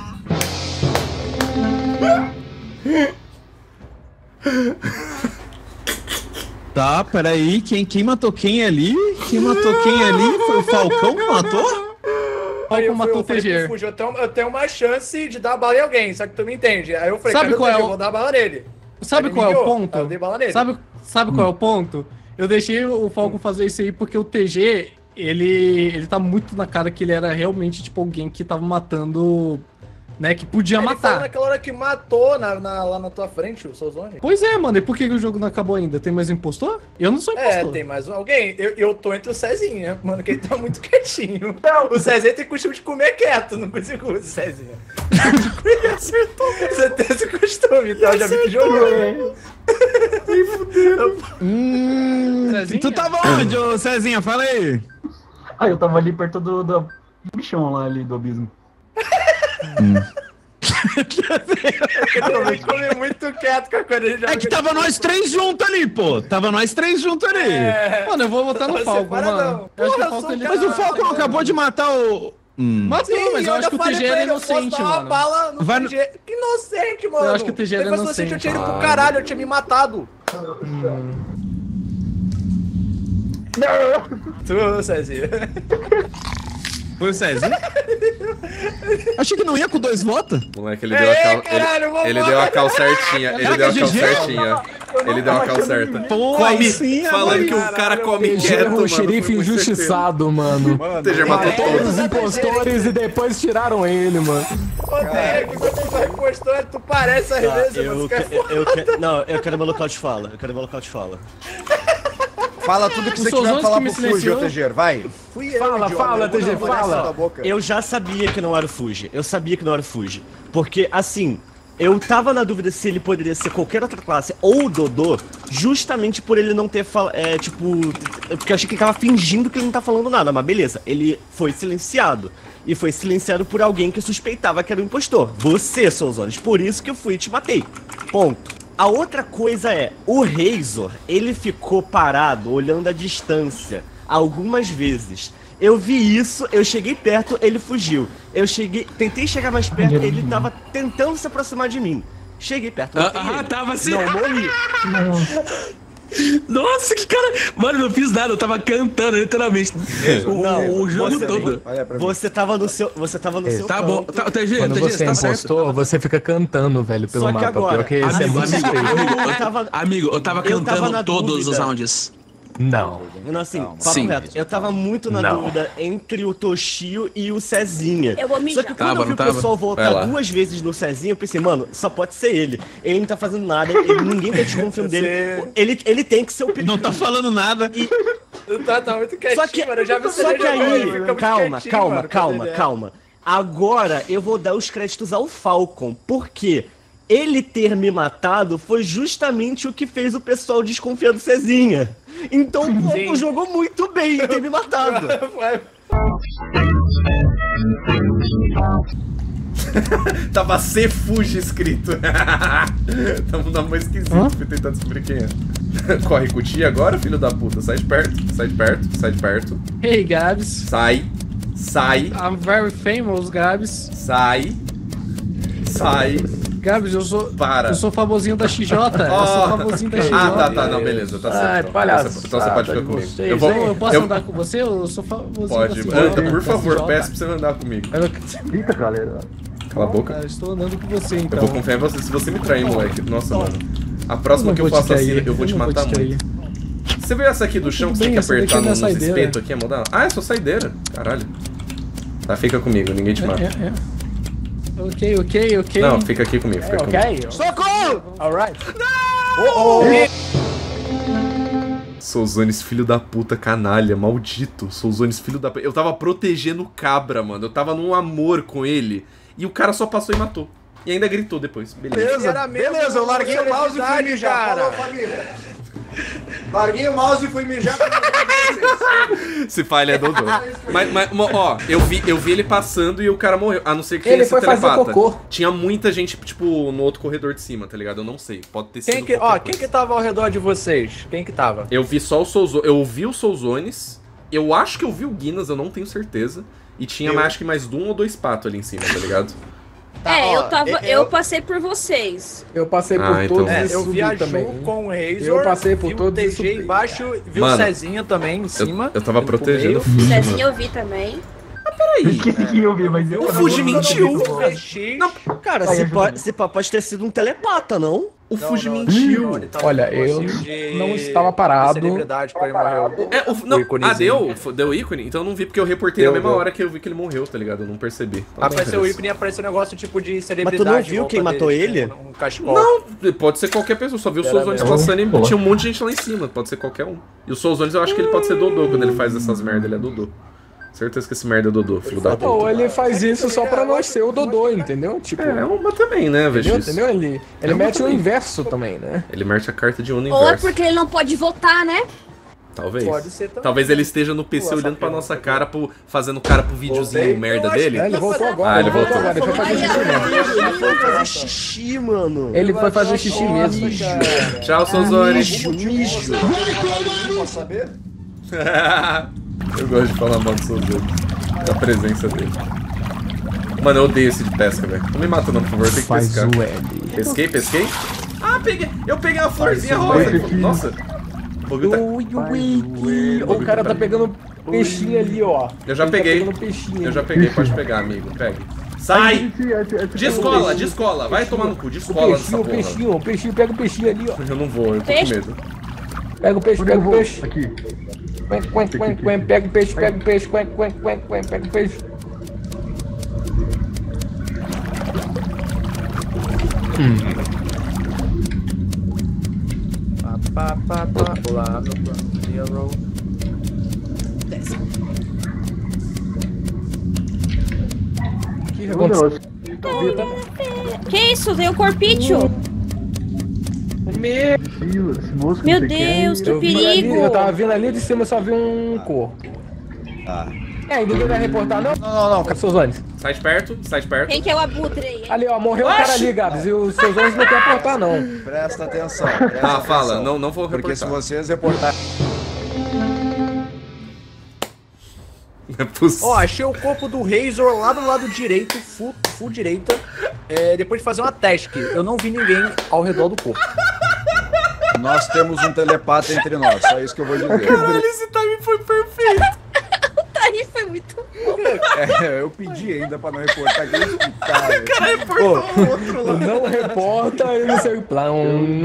Speaker 10: Tá, peraí. Quem, quem matou quem ali? Quem matou quem ali? Foi o Falcão que matou?
Speaker 9: Aí eu,
Speaker 3: matou
Speaker 9: eu
Speaker 3: o
Speaker 9: falei
Speaker 3: T G.
Speaker 9: pro Fuji, eu tenho, eu tenho uma chance de dar bala em alguém, só que tu me entende. Aí eu falei,
Speaker 3: Sabe
Speaker 9: cadê
Speaker 3: qual
Speaker 9: o T G?
Speaker 3: é o-
Speaker 9: Eu vou dar bala nele.
Speaker 3: Sabe
Speaker 9: Aí
Speaker 3: qual é
Speaker 9: ele
Speaker 3: o
Speaker 9: me guiou,
Speaker 3: ponto?
Speaker 9: aí eu dei bala nele.
Speaker 3: Sabe, sabe qual é o ponto? Eu deixei o Falcon fazer isso aí porque o T G, ele, ele tá muito na cara que ele era realmente, tipo, alguém que tava matando, né, que podia
Speaker 9: Ele falou
Speaker 3: matar.
Speaker 9: naquela hora que matou na, na- lá na tua frente, o Souzone.
Speaker 3: Pois é, mano, e por que que o jogo não acabou ainda? Tem mais impostor? Eu não sou
Speaker 9: É,
Speaker 3: impostor.
Speaker 9: tem mais um- alguém. Eu, eu tô entre o Cezinha, mano, que ele tá muito quietinho. O Cezinha tem costume de comer quieto, não consigo o Cezinha. Você tem esse costume, então eu já vi que jogou.
Speaker 10: Hum,
Speaker 3: Cezinha?
Speaker 10: tu tava onde, ô Cezinha? Fala aí.
Speaker 8: Ah, eu tava ali perto do, do bichão lá ali do abismo.
Speaker 9: Eu come muito quieto com a coisa. ele joga
Speaker 10: É que tava nós três juntos ali, pô. Tava nós três juntos ali.
Speaker 9: É.
Speaker 3: Mano, eu vou votar no
Speaker 9: Você
Speaker 3: Falcon,
Speaker 9: para
Speaker 3: mano.
Speaker 9: não.
Speaker 3: Eu acho que
Speaker 9: Porra,
Speaker 3: o Falcon,
Speaker 9: sou
Speaker 3: ele...
Speaker 9: um
Speaker 10: Mas o
Speaker 9: cara-
Speaker 10: Falcon acabou de matar o... Hum.
Speaker 3: Matou, mas eu acho que o T G era inocente,
Speaker 9: Uma
Speaker 3: mano.
Speaker 9: bala no
Speaker 10: Vai
Speaker 9: T G. Que inocente, mano.
Speaker 3: Eu acho que o T G era
Speaker 9: Se ele fosse inocente, eu tinha ido pro
Speaker 3: inocente.
Speaker 9: caralho, eu tinha me matado. Tu, Cezinha.
Speaker 10: Foi o Cezinha? Achei que não ia com dois votos.
Speaker 1: Moleque, ele deu a cal...
Speaker 9: caralho,
Speaker 1: ele,
Speaker 9: vambora.
Speaker 1: ele deu a cal certinha. Ele
Speaker 10: Caraca,
Speaker 1: deu a cal
Speaker 10: G G?
Speaker 1: certinha. Ele deu a cal certa.
Speaker 10: Pô,
Speaker 1: Come,
Speaker 10: aí sim,
Speaker 1: falando
Speaker 10: agora-
Speaker 1: que o cara come
Speaker 12: T G
Speaker 1: quieto,
Speaker 12: é
Speaker 1: mano.
Speaker 12: um xerife
Speaker 1: foi muito
Speaker 12: injustiçado, mano.
Speaker 5: Mano,
Speaker 1: T G matou
Speaker 12: Matou
Speaker 1: todos.
Speaker 12: os impostores e depois tiraram ele, mano.
Speaker 9: Odeio que você vai postar, tu parece às
Speaker 4: Tá,
Speaker 9: vezes,
Speaker 4: eu,
Speaker 9: mas
Speaker 4: que-
Speaker 9: tu quer
Speaker 4: eu, que- não, eu quero meu local de fala. Eu quero meu local de fala.
Speaker 5: Fala tudo que
Speaker 3: O
Speaker 5: você
Speaker 3: Souzone
Speaker 5: tiver pra falar
Speaker 3: que me
Speaker 5: pro Fuji, ô
Speaker 3: silenciou.
Speaker 5: T G, vai.
Speaker 9: Fui eu,
Speaker 12: Fala,
Speaker 9: idiota,
Speaker 12: fala,
Speaker 9: eu vou
Speaker 12: T G,
Speaker 9: dar uma
Speaker 12: fala.
Speaker 9: da boca.
Speaker 4: Eu já sabia que não era o Fuji. Eu sabia que não era o Fuji. Porque, assim, eu tava na dúvida se ele poderia ser qualquer outra classe ou o Dodô, justamente por ele não ter falado. É, tipo. Porque eu achei que ele tava fingindo que ele não tá falando nada, mas beleza. Ele foi silenciado. E foi silenciado por alguém que suspeitava que era o impostor. Você, Souzones. Por isso que eu fui e te matei. Ponto. A outra coisa é, o Razor, ele ficou parado, olhando a distância, algumas vezes. Eu vi isso, eu cheguei perto, ele fugiu. Eu cheguei, tentei chegar mais perto, ele tava tentando se aproximar de mim. Cheguei perto,
Speaker 6: Ah,
Speaker 4: matei
Speaker 6: ah,
Speaker 4: ele.
Speaker 6: tava assim.
Speaker 4: Não morri.
Speaker 6: Nossa, que cara. Mano, eu não fiz nada, eu tava cantando, literalmente. O,
Speaker 4: Não,
Speaker 6: o jogo
Speaker 4: você-
Speaker 6: todo.
Speaker 5: Olha pra mim.
Speaker 4: Você tava no seu, você tava no seu
Speaker 6: Tá bom.
Speaker 4: canto.
Speaker 6: Tá, T G,
Speaker 12: Quando
Speaker 6: T G,
Speaker 12: você é
Speaker 6: tá certo.
Speaker 12: impostor, você fica cantando, velho, pelo
Speaker 4: Só que
Speaker 12: mapa.
Speaker 4: agora,
Speaker 12: Porque isso é
Speaker 6: Amigo,
Speaker 12: muito
Speaker 6: amigo,
Speaker 12: suspeito.
Speaker 6: amigo, eu
Speaker 4: Eu
Speaker 6: tava, amigo, eu tava
Speaker 4: eu tava
Speaker 6: cantando
Speaker 4: na
Speaker 6: todos os
Speaker 4: dúvida.
Speaker 6: rounds.
Speaker 12: Não.
Speaker 4: Não, assim, papo
Speaker 6: Sim.
Speaker 4: reto. Eu tava muito na
Speaker 12: Não.
Speaker 4: dúvida entre o Toshio e o Cezinha.
Speaker 7: Eu vou
Speaker 4: Só
Speaker 7: mijar.
Speaker 4: que quando
Speaker 6: Tava,
Speaker 4: eu vi
Speaker 6: não
Speaker 4: o
Speaker 6: tava?
Speaker 4: pessoal
Speaker 1: Vai
Speaker 4: voltar
Speaker 1: lá.
Speaker 4: duas vezes no Cezinha, eu pensei, mano, só pode ser ele. Ele não tá fazendo nada, ele- ninguém tá desconfiando dele. Ele, ele tem que ser o
Speaker 10: Não
Speaker 4: perigo.
Speaker 10: tá falando nada.
Speaker 9: Tu tá, tá muito quietinho,
Speaker 4: Só que,
Speaker 9: mano. Eu já vi você
Speaker 4: só que
Speaker 9: jogando, ele fica
Speaker 4: aí,
Speaker 9: muito
Speaker 4: calma,
Speaker 9: quietinho,
Speaker 4: calma,
Speaker 9: mano,
Speaker 4: calma,
Speaker 9: quando ele é.
Speaker 4: calma. Agora eu vou dar os créditos ao Falcon, porque ele ter me matado foi justamente o que fez o pessoal desconfiar do Cezinha. Então o Falcon jogou muito bem em ter me matado.
Speaker 1: Tava C Fuji escrito. Tamo na mão esquisito, fui tentar descobrir quem é. Corre com o Tia agora, filho da puta. Sai de perto, sai de perto, sai de perto.
Speaker 3: Hey, Gabs.
Speaker 1: Sai, sai,
Speaker 3: I'm very famous, Gabs.
Speaker 1: sai, sai.
Speaker 3: Gabs, eu sou.
Speaker 1: Para.
Speaker 3: Eu sou famosinho da X J. Eu sou famosinho da X J.
Speaker 1: Ah, tá, tá, não, beleza, tá certo.
Speaker 12: Ai,
Speaker 1: então.
Speaker 12: palhaçada
Speaker 1: Então você pode ficar
Speaker 12: de
Speaker 1: comigo.
Speaker 12: vocês,
Speaker 1: Eu vou.
Speaker 3: Eu, eu posso
Speaker 1: eu-
Speaker 3: andar com você? Eu sou famosinho
Speaker 1: Pode,
Speaker 3: da X J.
Speaker 1: anda, por
Speaker 3: da
Speaker 1: favor,
Speaker 3: X J.
Speaker 1: peço pra você andar comigo.
Speaker 8: Eita, galera.
Speaker 1: Cala a boca.
Speaker 3: Cara, eu estou andando com você,
Speaker 1: Eu
Speaker 3: então.
Speaker 1: vou confiar em você. Se você me trair, moleque. Nossa, mano. A próxima
Speaker 3: Eu
Speaker 1: que
Speaker 3: não
Speaker 1: eu
Speaker 3: vou te
Speaker 1: faço assim,
Speaker 3: trair,
Speaker 1: eu vou
Speaker 3: eu
Speaker 1: te
Speaker 3: não vou
Speaker 1: matar
Speaker 3: te trair.
Speaker 1: muito. Você viu essa aqui do chão que você
Speaker 3: bem,
Speaker 1: tem que
Speaker 3: essa daqui
Speaker 1: apertar
Speaker 3: é minha
Speaker 1: nos
Speaker 3: saideira.
Speaker 1: espetos aqui, é mudar? Ah, é sua saideira. Caralho. Tá, fica comigo, ninguém te mata.
Speaker 3: É, é, é. Ok, ok, ok.
Speaker 1: Não, fica aqui comigo, fica
Speaker 3: É,
Speaker 1: comigo.
Speaker 3: ok.
Speaker 2: Socorro!
Speaker 3: Alright.
Speaker 2: Oh, oh.
Speaker 1: Souzones, filho da puta, canalha, maldito. Souzones, filho da puta. Eu tava protegendo o cabra, mano. Eu tava num amor com ele. E o cara só passou e matou. E ainda gritou depois. Beleza.
Speaker 2: Beleza, beleza, eu larguei o mouse e fui mijar. Falou, família. Larguei o mouse e fui mijar pra vocês.
Speaker 1: Se falha é Dodô. mas, mas, ó, eu vi, eu vi ele passando e o cara morreu. A não ser que
Speaker 3: Ele
Speaker 1: esse
Speaker 3: foi fazer
Speaker 1: telepata.
Speaker 3: cocô.
Speaker 1: Tinha muita gente, tipo, no outro corredor de cima, tá ligado? Eu não sei. Pode ter sido.
Speaker 9: Quem que, ó, quem que tava ao redor de vocês? Quem que tava?
Speaker 1: Eu vi só o Souzones. Eu ouvi o Souzones. Eu acho que eu vi o Guinness, eu não tenho certeza. E tinha
Speaker 9: Eu-
Speaker 1: mais, acho que mais de um ou dois patos ali em cima, tá ligado?
Speaker 2: Tá,
Speaker 7: é,
Speaker 2: ó,
Speaker 7: eu tava.
Speaker 2: eu-
Speaker 7: Eu passei por vocês.
Speaker 3: Eu passei por
Speaker 1: Ah, então.
Speaker 3: todos
Speaker 1: É,
Speaker 3: e
Speaker 9: Eu
Speaker 3: subi
Speaker 9: vi a Ju
Speaker 3: também.
Speaker 9: com o Razor,
Speaker 3: Eu passei por
Speaker 9: vi
Speaker 3: todos
Speaker 9: o
Speaker 3: e
Speaker 9: T G
Speaker 3: subi.
Speaker 9: embaixo, vi
Speaker 1: Mano,
Speaker 9: o Cezinha também em cima.
Speaker 1: Eu tava
Speaker 9: indo pro
Speaker 1: protegendo o
Speaker 9: meio.
Speaker 1: Fuji,
Speaker 7: Cezinha
Speaker 1: mano.
Speaker 7: eu vi também.
Speaker 8: Eu esqueci que eu vi, mas eu...
Speaker 1: O Fuji mentiu.
Speaker 9: Não,
Speaker 4: Cara, se, pode, se pá, pode ter sido um telepata, não?
Speaker 1: O Fuji
Speaker 9: não,
Speaker 1: mentiu.
Speaker 9: ele tava
Speaker 3: Olha,
Speaker 9: com
Speaker 3: eu
Speaker 9: negocinho de-
Speaker 3: não estava parado.
Speaker 9: de celebridade quando ele morreu.
Speaker 1: É, o, não,
Speaker 9: O íconezinho.
Speaker 1: ah, deu? Deu ícone? Então eu não vi porque eu reportei
Speaker 9: Deu,
Speaker 1: na mesma
Speaker 9: deu.
Speaker 1: hora que eu vi que ele morreu, tá ligado? Eu não percebi. Então, não
Speaker 9: Apareceu o
Speaker 1: interessa.
Speaker 9: ícone e apareceu um negócio tipo de
Speaker 4: Mas
Speaker 9: celebridade.
Speaker 4: tu não
Speaker 9: em
Speaker 4: viu
Speaker 9: volta
Speaker 4: quem matou
Speaker 9: dele,
Speaker 4: ele?
Speaker 9: tipo, Um cachecol.
Speaker 1: Não, pode ser qualquer pessoa. Só vi o
Speaker 9: Era
Speaker 1: Souzones
Speaker 9: mesmo?
Speaker 1: passando e
Speaker 8: Pô.
Speaker 1: tinha um monte de gente lá em cima. Pode ser qualquer um. E o Souzones eu acho que ele pode ser Dodô quando ele faz essas merda. Ele é Dodô. Certeza que esse merda é Dodô, filho da
Speaker 3: Ou
Speaker 1: puta.
Speaker 3: ele faz isso só pra não ser o Dodô, entendeu? Tipo,
Speaker 1: É, uma também, né,
Speaker 3: entendeu?
Speaker 1: velho?
Speaker 3: entendeu? Ele, ele
Speaker 1: É,
Speaker 3: mete o
Speaker 1: também.
Speaker 3: inverso também, né?
Speaker 1: Ele mete a carta de Uno
Speaker 7: Ou é
Speaker 1: inverso.
Speaker 7: porque ele não pode votar, né?
Speaker 1: Talvez.
Speaker 9: Pode ser também.
Speaker 1: Talvez ele esteja no P C olhando pra nossa cara, pro, fazendo cara pro videozinho merda
Speaker 9: Eu acho
Speaker 1: dele.
Speaker 3: É, ele voltou agora,
Speaker 1: Ah, ele
Speaker 3: ele voltou
Speaker 1: voltou.
Speaker 3: agora, ele foi fazer xixi mesmo.
Speaker 4: Ele foi fazer xixi, mano.
Speaker 3: Ele foi fazer xixi mesmo.
Speaker 1: Tchau, Souzones.
Speaker 4: Mijo, mijo.
Speaker 5: Posso saber?
Speaker 1: Eu gosto de falar mal do Souzones. Da presença dele. Mano, eu odeio esse de pesca, velho. Não me mata não, por favor, eu tenho que
Speaker 3: Faz
Speaker 1: pescar.
Speaker 3: o L.
Speaker 1: Pesquei, pesquei. Ah, peguei. Eu peguei a florzinha
Speaker 3: Faz o
Speaker 1: rosa.
Speaker 3: L.
Speaker 1: Nossa. O bagulho tá-
Speaker 3: Oi, Wiki. O cara tá pegando peixinho ali, ó.
Speaker 1: Eu já
Speaker 3: Ele tá
Speaker 1: peguei.
Speaker 3: pegando peixinho
Speaker 1: Eu já
Speaker 3: ali.
Speaker 1: peguei, pode pegar, amigo. Pegue. Sai! Descola, descola. Vai tomar no cu, descola dessa
Speaker 3: Peixinho,
Speaker 1: porra.
Speaker 3: peixinho, o peixinho, pega o peixinho ali, ó.
Speaker 1: Eu não vou, eu tô com
Speaker 7: Peixe?
Speaker 1: medo.
Speaker 3: Pega o peixe,
Speaker 8: Onde eu
Speaker 3: pega o
Speaker 8: vou?
Speaker 3: peixe.
Speaker 8: Aqui.
Speaker 3: Quen, quen, quen, quen, pega o peixe, pega o peixe, quen, quen, quen, quen, pega o peixe.
Speaker 9: Pá, pá, pá, lá no plano zero.
Speaker 3: O que aconteceu? Eu vi também.
Speaker 7: Que isso? Tem um corpício.
Speaker 3: Meu,
Speaker 8: Esse moço
Speaker 7: Meu
Speaker 8: não sei quem.
Speaker 7: Deus, que
Speaker 3: eu, vi ali,
Speaker 7: perigo.
Speaker 3: eu tava vindo ali de cima, eu só vi um corpo.
Speaker 2: Tá.
Speaker 3: É, ninguém vai reportar, não?
Speaker 2: Não, não, não.
Speaker 3: Seus olhos.
Speaker 1: Sai de perto, sai de perto.
Speaker 7: Quem que é o abutre aí? hein?
Speaker 3: Ali, ó, morreu o cara ali, Gabs, e os seus olhos não querem reportar, não.
Speaker 5: Presta atenção. Presta
Speaker 1: Ah, fala,
Speaker 5: atenção.
Speaker 1: não, não vou
Speaker 5: Porque se
Speaker 1: reportar.
Speaker 5: vocês reportarem.
Speaker 1: Não é possível.
Speaker 9: Ó, achei o corpo do Razor lá do lado direito, full, full direita, é, depois de fazer uma task. Eu não vi ninguém ao redor do corpo.
Speaker 5: Nós temos um telepata entre nós, só isso que eu vou dizer.
Speaker 1: Caralho, esse time foi perfeito.
Speaker 7: Aí foi muito bom.
Speaker 5: É, eu pedi ainda pra não reportar aquele hospital. velho.
Speaker 1: Cara, reportou o outro lá.
Speaker 3: Não reporta e não sei o plano.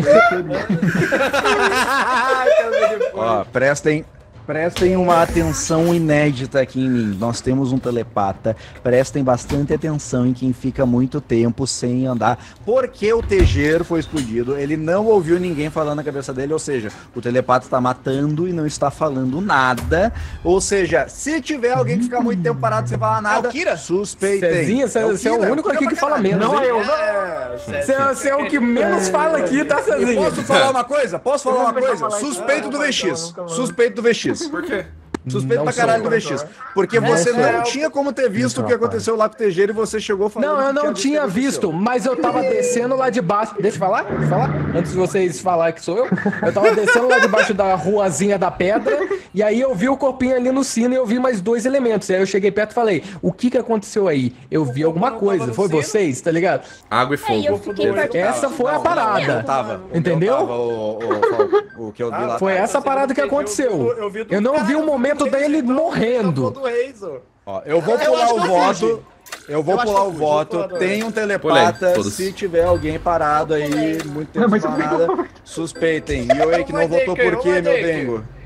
Speaker 5: Ó, prestem, prestem uma atenção inédita aqui em mim. Nós temos um telepata. Prestem bastante atenção em quem fica muito tempo sem andar. Porque o Tejeiro foi explodido. Ele não ouviu ninguém falando na cabeça dele. Ou seja, o telepata está matando e não está falando nada. Ou seja, se tiver alguém que ficar muito tempo parado sem falar nada,
Speaker 2: Kira?
Speaker 5: suspeitem.
Speaker 3: Cezinha, você você é o
Speaker 5: Kira,
Speaker 3: único
Speaker 5: Kira
Speaker 3: aqui
Speaker 5: pra
Speaker 3: que fala
Speaker 5: caralho.
Speaker 3: menos.
Speaker 8: Não,
Speaker 3: hein?
Speaker 8: eu não.
Speaker 3: Você é- você é o que menos fala aqui, tá,
Speaker 5: E
Speaker 3: Cezinha?
Speaker 5: posso falar uma coisa? Posso falar uma coisa?
Speaker 8: falar isso.
Speaker 5: Suspeito do
Speaker 8: Não,
Speaker 5: V X.
Speaker 8: nunca mais.
Speaker 5: Suspeito do V X.
Speaker 1: Por quê?
Speaker 5: Suspeito
Speaker 3: Não
Speaker 5: pra
Speaker 3: sou.
Speaker 5: caralho do V X. Porque você
Speaker 3: sou.
Speaker 5: não tinha como ter visto o que aconteceu lá com o Tejeiro e você chegou falando.
Speaker 3: Não, eu
Speaker 5: que
Speaker 3: não
Speaker 5: tinha
Speaker 3: tinha
Speaker 5: o que aconteceu.
Speaker 3: visto, mas eu tava descendo lá de baixo. Deixa eu falar? Deixa eu falar? Antes de vocês falar que sou eu. Eu tava descendo lá debaixo da ruazinha da pedra. E aí eu vi o corpinho ali no sino e eu vi mais dois elementos. E aí eu cheguei perto e falei: o que que aconteceu aí? Eu vi alguma coisa. Foi vocês, tá ligado?
Speaker 1: Água e
Speaker 7: Aí eu
Speaker 1: fogo.
Speaker 7: fiquei perto.
Speaker 3: Essa foi a
Speaker 5: Não
Speaker 3: parada.
Speaker 5: tava. O
Speaker 3: Entendeu?
Speaker 5: meu tava, o, o, o, o que eu vi lá.
Speaker 3: Foi
Speaker 5: tava.
Speaker 3: essa parada que aconteceu. Eu não vi o momento dele morrendo.
Speaker 9: Do Razor.
Speaker 5: Ó, eu vou
Speaker 2: Eu
Speaker 5: pular
Speaker 2: acho
Speaker 5: o
Speaker 2: que eu
Speaker 5: voto.
Speaker 2: fugi.
Speaker 5: Eu vou
Speaker 2: Eu acho
Speaker 5: pular
Speaker 2: que
Speaker 5: o
Speaker 2: eu
Speaker 5: voto.
Speaker 9: fugi.
Speaker 5: Tem um
Speaker 1: Pulei,
Speaker 5: telepata.
Speaker 1: foda-se.
Speaker 5: Se tiver alguém parado aí, muito tempo
Speaker 8: Mas
Speaker 5: sem
Speaker 8: eu
Speaker 5: falar nada, suspeitem. E eu aí que não
Speaker 9: Eu
Speaker 5: votou
Speaker 9: mandei,
Speaker 5: por quê,
Speaker 9: eu
Speaker 5: meu
Speaker 9: mandei.
Speaker 5: dengo?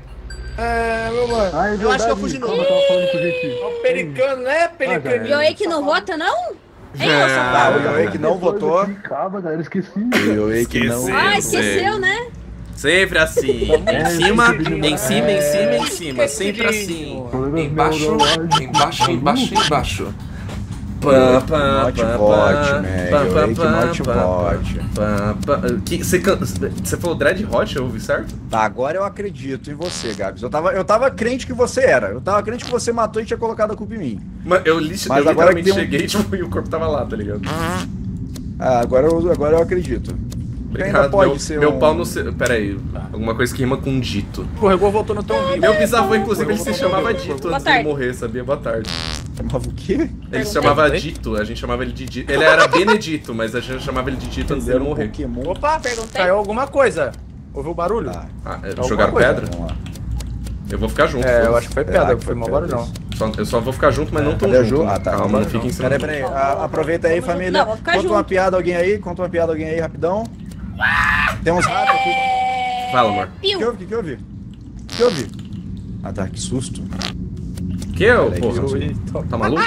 Speaker 9: É, meu mano.
Speaker 8: Ah, é
Speaker 2: Eu acho que eu
Speaker 8: verdade,
Speaker 2: fui de novo.
Speaker 8: como eu tava falando com o gente.
Speaker 9: É o Pelicano, né? Pelicano.
Speaker 7: E o Eike não vota, não? Hein,
Speaker 1: É.
Speaker 7: ô safado?
Speaker 5: Ah, o Yoei que não votou.
Speaker 8: Clicava, galera, esqueci.
Speaker 5: O Yoei que não.
Speaker 1: Esqueci.
Speaker 7: Ah,
Speaker 1: Sei.
Speaker 7: esqueceu, né?
Speaker 1: Sempre assim. Em cima, em cima, em cima, em cima. Sempre assim. Embaixo, embaixo, embaixo, embaixo. Pá, pá,
Speaker 5: Not
Speaker 1: pá,
Speaker 5: vote,
Speaker 1: pá,
Speaker 5: man.
Speaker 1: pá,
Speaker 5: Yoei
Speaker 1: pá,
Speaker 5: que
Speaker 1: pá,
Speaker 5: not
Speaker 1: pá,
Speaker 5: vote.
Speaker 1: pá, pá. Que- Você can- você falou Dread Hot, eu ouvi certo?
Speaker 5: Tá, agora eu acredito em você, Gabs. Eu tava, eu tava crente que você era. Eu tava crente que você matou e tinha colocado a culpa em mim.
Speaker 1: Mas eu, li,
Speaker 5: Mas
Speaker 1: eu
Speaker 5: agora que
Speaker 1: literalmente
Speaker 5: tem um-
Speaker 1: cheguei tipo, e o corpo tava lá, tá ligado?
Speaker 5: Ah, agora eu, agora eu acredito. Ainda
Speaker 1: Obrigado,
Speaker 5: pode
Speaker 1: meu,
Speaker 5: ser
Speaker 1: meu
Speaker 5: um-
Speaker 1: pau não se... Pera aí, alguma coisa que rima com dito.
Speaker 9: Escorregou, voltou no tão vivo.
Speaker 1: Meu bisavô, inclusive, ele se chamava Dito
Speaker 7: Boa
Speaker 1: antes dele
Speaker 7: tarde.
Speaker 1: morrer, sabia? Boa tarde.
Speaker 5: Chamava o quê?
Speaker 1: Ele se chamava Dito, a gente chamava ele de Dito. Ele era Benedito, mas a gente chamava ele de Dito antes dele
Speaker 5: Fizeram um
Speaker 1: morrer.
Speaker 5: Pokémon.
Speaker 9: Opa,
Speaker 7: Perguntei.
Speaker 9: caiu alguma coisa. Ouviu o barulho?
Speaker 5: Tá.
Speaker 1: Ah, é,
Speaker 9: Alguma
Speaker 1: jogaram
Speaker 9: coisa.
Speaker 1: pedra?
Speaker 5: Vamos lá.
Speaker 1: Eu vou ficar junto.
Speaker 9: É, eu
Speaker 1: foda-se.
Speaker 9: acho que foi
Speaker 5: É,
Speaker 9: pedra,
Speaker 5: que
Speaker 9: foi
Speaker 5: foi
Speaker 9: mal
Speaker 5: pedra,
Speaker 9: barulho não.
Speaker 1: Só- eu só vou ficar junto, mas não tão
Speaker 5: Cadê a
Speaker 1: junto.
Speaker 5: Ju? Ah, tá.
Speaker 1: Calma,
Speaker 5: Então,
Speaker 1: não fica em cima.
Speaker 5: Peraí, peraí. A- Aproveita aí, família.
Speaker 7: Não, vou ficar
Speaker 5: Conta
Speaker 7: junto.
Speaker 5: uma piada alguém aí, conta uma piada alguém aí, rapidão. Tem uns ratos aqui.
Speaker 1: Fala, amor.
Speaker 5: O que houve? O que houve? O que houve? Ah, tá, que susto.
Speaker 1: Que eu,
Speaker 5: Peraí,
Speaker 1: porra?
Speaker 5: eu-
Speaker 1: Tá maluco?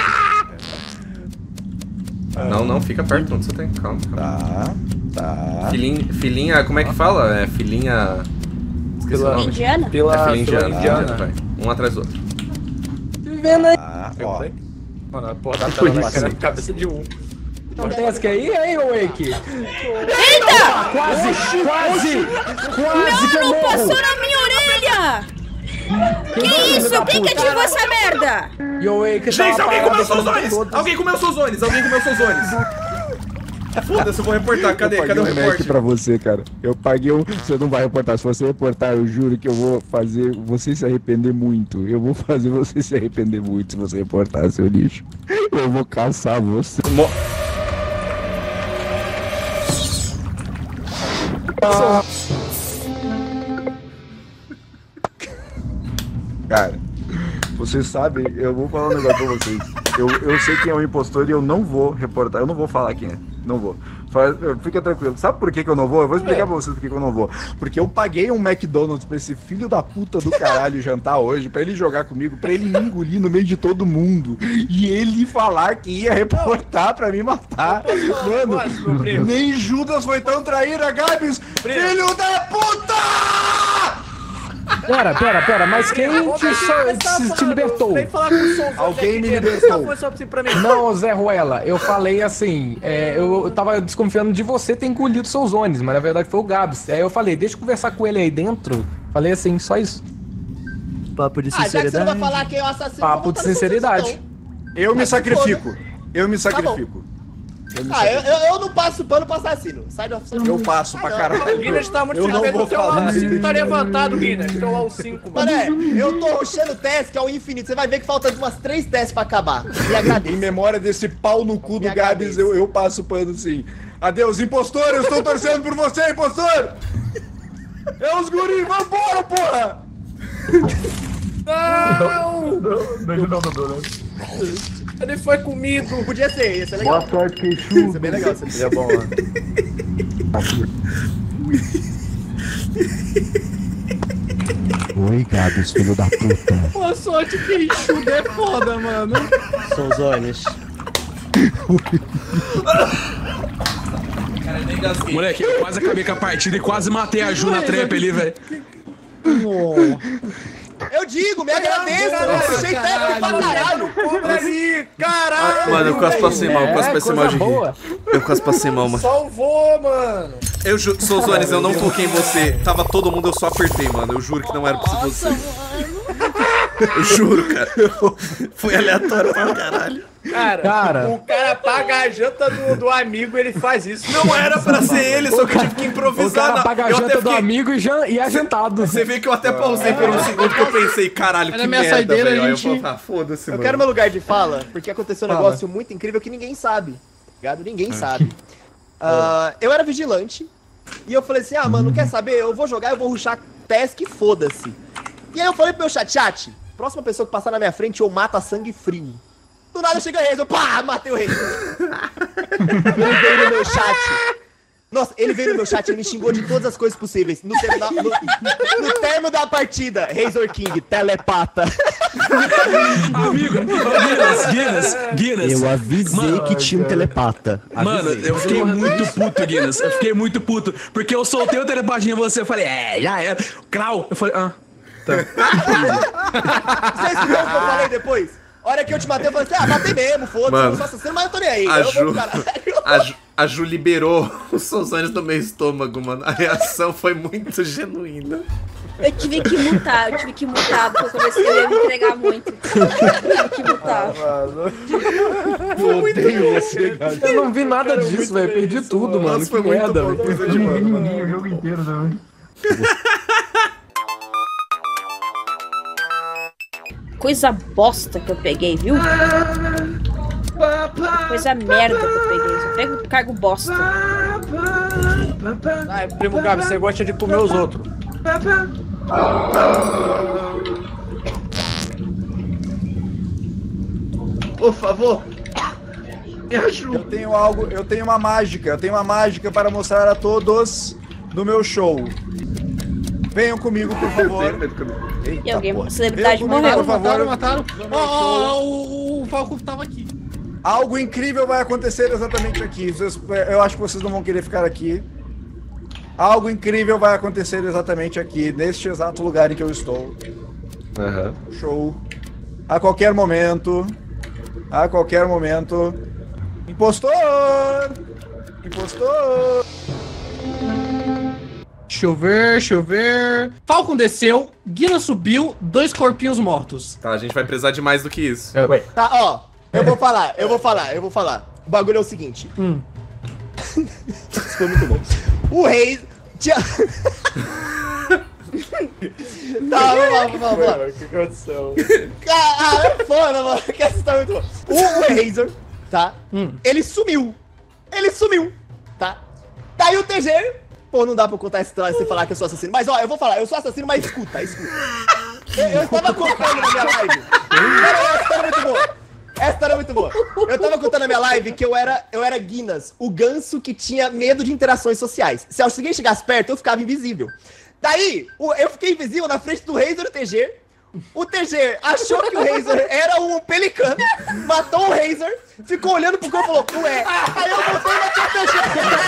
Speaker 1: Não, não, fica perto onde você tem. Calma, calma.
Speaker 5: Tá, tá.
Speaker 1: Filhinha, filhinha, como é que fala? É filhinha... Esqueci o nome.
Speaker 7: Indiana?
Speaker 1: É
Speaker 9: Pela,
Speaker 1: filhinha
Speaker 9: pela
Speaker 1: indiana.
Speaker 9: indiana.
Speaker 1: Vai. Um atrás do outro.
Speaker 3: Vivendo aí.
Speaker 5: Ah, ó.
Speaker 9: Perguntei. Mano, a porra da tela na cara na cabeça de um.
Speaker 3: Não tem essa que aí, hein, ô Wake?
Speaker 7: Eita!
Speaker 3: Quase, quase, quase que eu
Speaker 7: Não, não
Speaker 3: morro.
Speaker 7: passou na minha orelha! Que isso? Quem que ativou essa merda?
Speaker 3: E o Wake
Speaker 1: Gente,
Speaker 3: tava
Speaker 1: alguém
Speaker 3: parado
Speaker 1: comeu seus
Speaker 3: falando
Speaker 1: zones!
Speaker 3: todos.
Speaker 1: Alguém comeu seus zones! Alguém comeu seus zones! Foda-se, eu vou reportar. Cadê?
Speaker 5: Eu
Speaker 1: Cadê o
Speaker 5: paguei um Mac
Speaker 1: reporte?
Speaker 5: pra você, cara. Eu paguei um. Você não vai reportar. Se você reportar, eu juro que eu vou fazer você se arrepender muito. Eu vou fazer você se arrepender muito se você reportar, seu lixo. Eu vou caçar você.
Speaker 1: Mo-
Speaker 5: Cara, vocês sabem, eu vou falar um negócio pra vocês. Eu, eu sei quem é o impostor e eu não vou reportar. Eu não vou falar quem é. Não vou. Fa- Fica tranquilo. Sabe por que, que eu não vou? Eu vou explicar pra vocês por que, que eu não vou. Porque eu paguei um McDonald's pra esse filho da puta do caralho jantar hoje, pra ele jogar comigo, pra ele me engolir no meio de todo mundo. E ele falar que ia reportar pra me matar. Mano,
Speaker 9: Posso, meu primo?
Speaker 5: nem Judas foi tão traíra, Gabs! Filho da puta!
Speaker 3: Pera, pera, pera, mas quem te, so- te, te libertou?
Speaker 9: Vem falar com o som.
Speaker 5: Alguém me
Speaker 9: libertou.
Speaker 5: libertou.
Speaker 9: Foi só assim pra mim.
Speaker 3: Não, Zé Ruela, eu falei assim, é, eu, eu tava desconfiando de você ter engolido seus zones, mas na verdade foi o Gabs. Aí eu falei, deixa eu conversar com ele aí dentro. Falei assim, só isso.
Speaker 4: Papo de
Speaker 2: Ah, já que você não
Speaker 4: sinceridade.
Speaker 2: vai falar quem é o assassino,
Speaker 3: Papo
Speaker 2: eu vou
Speaker 3: de
Speaker 2: botar no
Speaker 3: sinceridade.
Speaker 2: seu então.
Speaker 5: Eu me
Speaker 2: Mas se
Speaker 5: sacrifico. Eu me
Speaker 2: Tá bom.
Speaker 5: sacrifico. Eu me
Speaker 2: Ah, eu,
Speaker 5: sacrifico.
Speaker 2: eu, eu não passo pano pro assassino. Sai do assassino.
Speaker 5: Eu passo pra
Speaker 9: O
Speaker 5: caralho.
Speaker 9: Guinness tá muito
Speaker 5: Eu não
Speaker 9: satisfeito.
Speaker 5: vou
Speaker 9: O teu
Speaker 5: falar.
Speaker 9: A cinco tá levantado, Guinness. Teu A cinco, mano.
Speaker 2: Mané, eu tô rushando teste ao infinito. Você vai ver que falta umas três testes pra acabar. Me
Speaker 5: Em
Speaker 2: agradeço.
Speaker 5: memória desse pau no cu do
Speaker 2: Me
Speaker 5: Gabs,
Speaker 2: agradeço.
Speaker 5: eu, eu passo pano sim. Adeus, impostor! Eu estou torcendo por você, impostor! É os guri, vambora, porra!
Speaker 9: Não!
Speaker 8: Não, não, não, não, não.
Speaker 9: Ele foi comido.
Speaker 2: Podia ser, ia ser legal.
Speaker 8: Boa sorte, queixudo.
Speaker 2: Ia ser bem legal. Isso
Speaker 9: Seria bom, mano.
Speaker 5: Oi, Gabs, filho da puta.
Speaker 9: Boa sorte, que enxuga é foda, mano.
Speaker 4: São zones.
Speaker 1: Cara, eu nem gasguei.
Speaker 6: Moleque, eu quase acabei com a partida e quase matei a Ju na trap ali, velho.
Speaker 2: Eu digo, me agradeço. Eu puxei teste pra caralho.
Speaker 9: Cobra ali, caralho.
Speaker 1: Ah, mano, eu quase passei mal, eu quase
Speaker 3: É,
Speaker 1: passei
Speaker 3: coisa
Speaker 1: mal de rir.
Speaker 3: boa.
Speaker 1: Eu quase passei mal, mano.
Speaker 9: Salvou, mano.
Speaker 1: Eu juro, Souzones, eu não toquei em você. Tava todo mundo, eu só apertei, mano. Eu juro que não era pra ser você. Eu juro, cara. Foi aleatório pra caralho.
Speaker 9: Cara,
Speaker 3: Cara.
Speaker 9: o cara paga a janta do, do amigo, ele faz isso.
Speaker 1: Não era pra ser ele, só que eu tive que
Speaker 3: O
Speaker 1: improvisar.
Speaker 3: cara
Speaker 1: na-
Speaker 3: paga a
Speaker 1: eu
Speaker 3: janta
Speaker 1: até
Speaker 3: do
Speaker 1: fiquei-
Speaker 3: amigo e, jan- e é jantado.
Speaker 1: Você vê que eu até pausei por um segundo que eu pensei, caralho,
Speaker 8: Mas
Speaker 1: que
Speaker 8: na minha
Speaker 1: merda,
Speaker 8: saideira,
Speaker 1: velho. Aí
Speaker 8: a
Speaker 1: eu
Speaker 8: gente-
Speaker 1: falei, ah, foda-se,
Speaker 2: Eu
Speaker 1: mano.
Speaker 2: quero meu lugar de fala, porque aconteceu um
Speaker 3: Fala.
Speaker 2: negócio muito incrível que ninguém sabe. Tá ligado? Ninguém sabe. Ah, eu era vigilante e eu falei assim: ah, mano, quer saber? Eu vou jogar, eu vou rushar task e foda-se. E aí eu falei pro meu chat, chat, próxima pessoa que passar na minha frente eu mato a sangue frio. Do nada chega Reis, eu pá, matei o Reis. Eu veio no meu chat. Nossa, ele veio no meu chat, ele me xingou de todas as coisas possíveis. No, termina, no, no termo da partida, Razor King, telepata.
Speaker 6: Amigo, Guinness, Guinness, Guinness.
Speaker 4: Eu avisei
Speaker 6: Mano,
Speaker 4: que tinha um telepata.
Speaker 6: Mano,
Speaker 4: Avisei.
Speaker 6: eu fiquei muito puto, Guinness. Eu fiquei muito puto. Porque eu soltei o telepatinho em você. Eu falei, é, já era. Krau. Eu falei, ah. Tá.
Speaker 2: Vocês viram o que eu falei depois? A hora que eu te matei, eu falei assim, ah, matei mesmo, foda-se, eu não sou assassino, mas eu tô nem aí.
Speaker 1: A
Speaker 2: eu
Speaker 1: Ju,
Speaker 2: vou, caralho.
Speaker 1: a, Ju, a Ju liberou os Sozones do meu estômago, mano. A reação foi muito genuína.
Speaker 7: Eu tive que mutar, eu tive que mutar, porque eu comecei eu ia me entregar muito. Eu tive que mutar.
Speaker 5: Eu odeio você, cara.
Speaker 3: Eu não vi nada disso, velho. Perdi tudo, mano.
Speaker 1: Nossa, foi
Speaker 3: Que
Speaker 1: muito
Speaker 3: merda,
Speaker 1: bom,
Speaker 3: velho.
Speaker 1: coisa
Speaker 8: Eu
Speaker 1: de
Speaker 8: não vi
Speaker 1: mano,
Speaker 8: ninguém
Speaker 1: mano.
Speaker 8: o jogo inteiro também.
Speaker 7: Coisa bosta que eu peguei, viu? Coisa merda que eu peguei. Só pego cargo bosta.
Speaker 9: Ai, primo Gabi, você gosta de comer os outros.
Speaker 5: Por favor. Me ajuda. Eu tenho algo, eu tenho uma mágica, eu tenho uma mágica para mostrar a todos no meu show. Venham comigo, por favor.
Speaker 7: E alguém, uma celebridade morreu.
Speaker 5: Por favor.
Speaker 13: Mataram. Ó, ó, o, o Falco tava aqui.
Speaker 5: Algo incrível vai acontecer exatamente aqui. Vocês- eu acho que vocês não vão querer ficar aqui. Algo incrível vai acontecer exatamente aqui, neste exato lugar em que eu estou.
Speaker 1: Uhum.
Speaker 5: Show. A qualquer momento. A qualquer momento. Impostor! Impostor!
Speaker 13: Deixa eu ver, deixa eu ver. Falcon desceu, Guina subiu, dois corpinhos mortos.
Speaker 1: Tá, a gente vai precisar de mais do que isso.
Speaker 2: Tá, ó, eu vou falar, eu vou falar, eu vou falar. O bagulho é o seguinte.
Speaker 13: Hum.
Speaker 2: Isso foi muito bom. O rei tinha... Tá, vamos lá, vamos lá, vamos lá.
Speaker 9: O que aconteceu?
Speaker 2: Cara, é foda, mano, que essa história é muito boa. O, o Razor, tá?
Speaker 13: Hum.
Speaker 2: Ele sumiu. Ele sumiu, tá? Daí o T G... Pô, não dá pra eu contar essa história sem falar que eu sou assassino. Mas ó, eu vou falar, eu sou assassino, mas escuta, escuta. Eu, eu estava contando na minha live. Essa história é muito boa. Essa história é muito boa. Eu tava contando na minha live que eu era, eu era Guinness, o ganso que tinha medo de interações sociais. Se alguém chegasse perto, eu ficava invisível. Daí, o- eu fiquei invisível na frente do Razor e do T G. O T G achou que o Razor era um pelicano, matou o Razor, ficou olhando pro corpo e falou, não é. Aí eu voltei e matei o T G.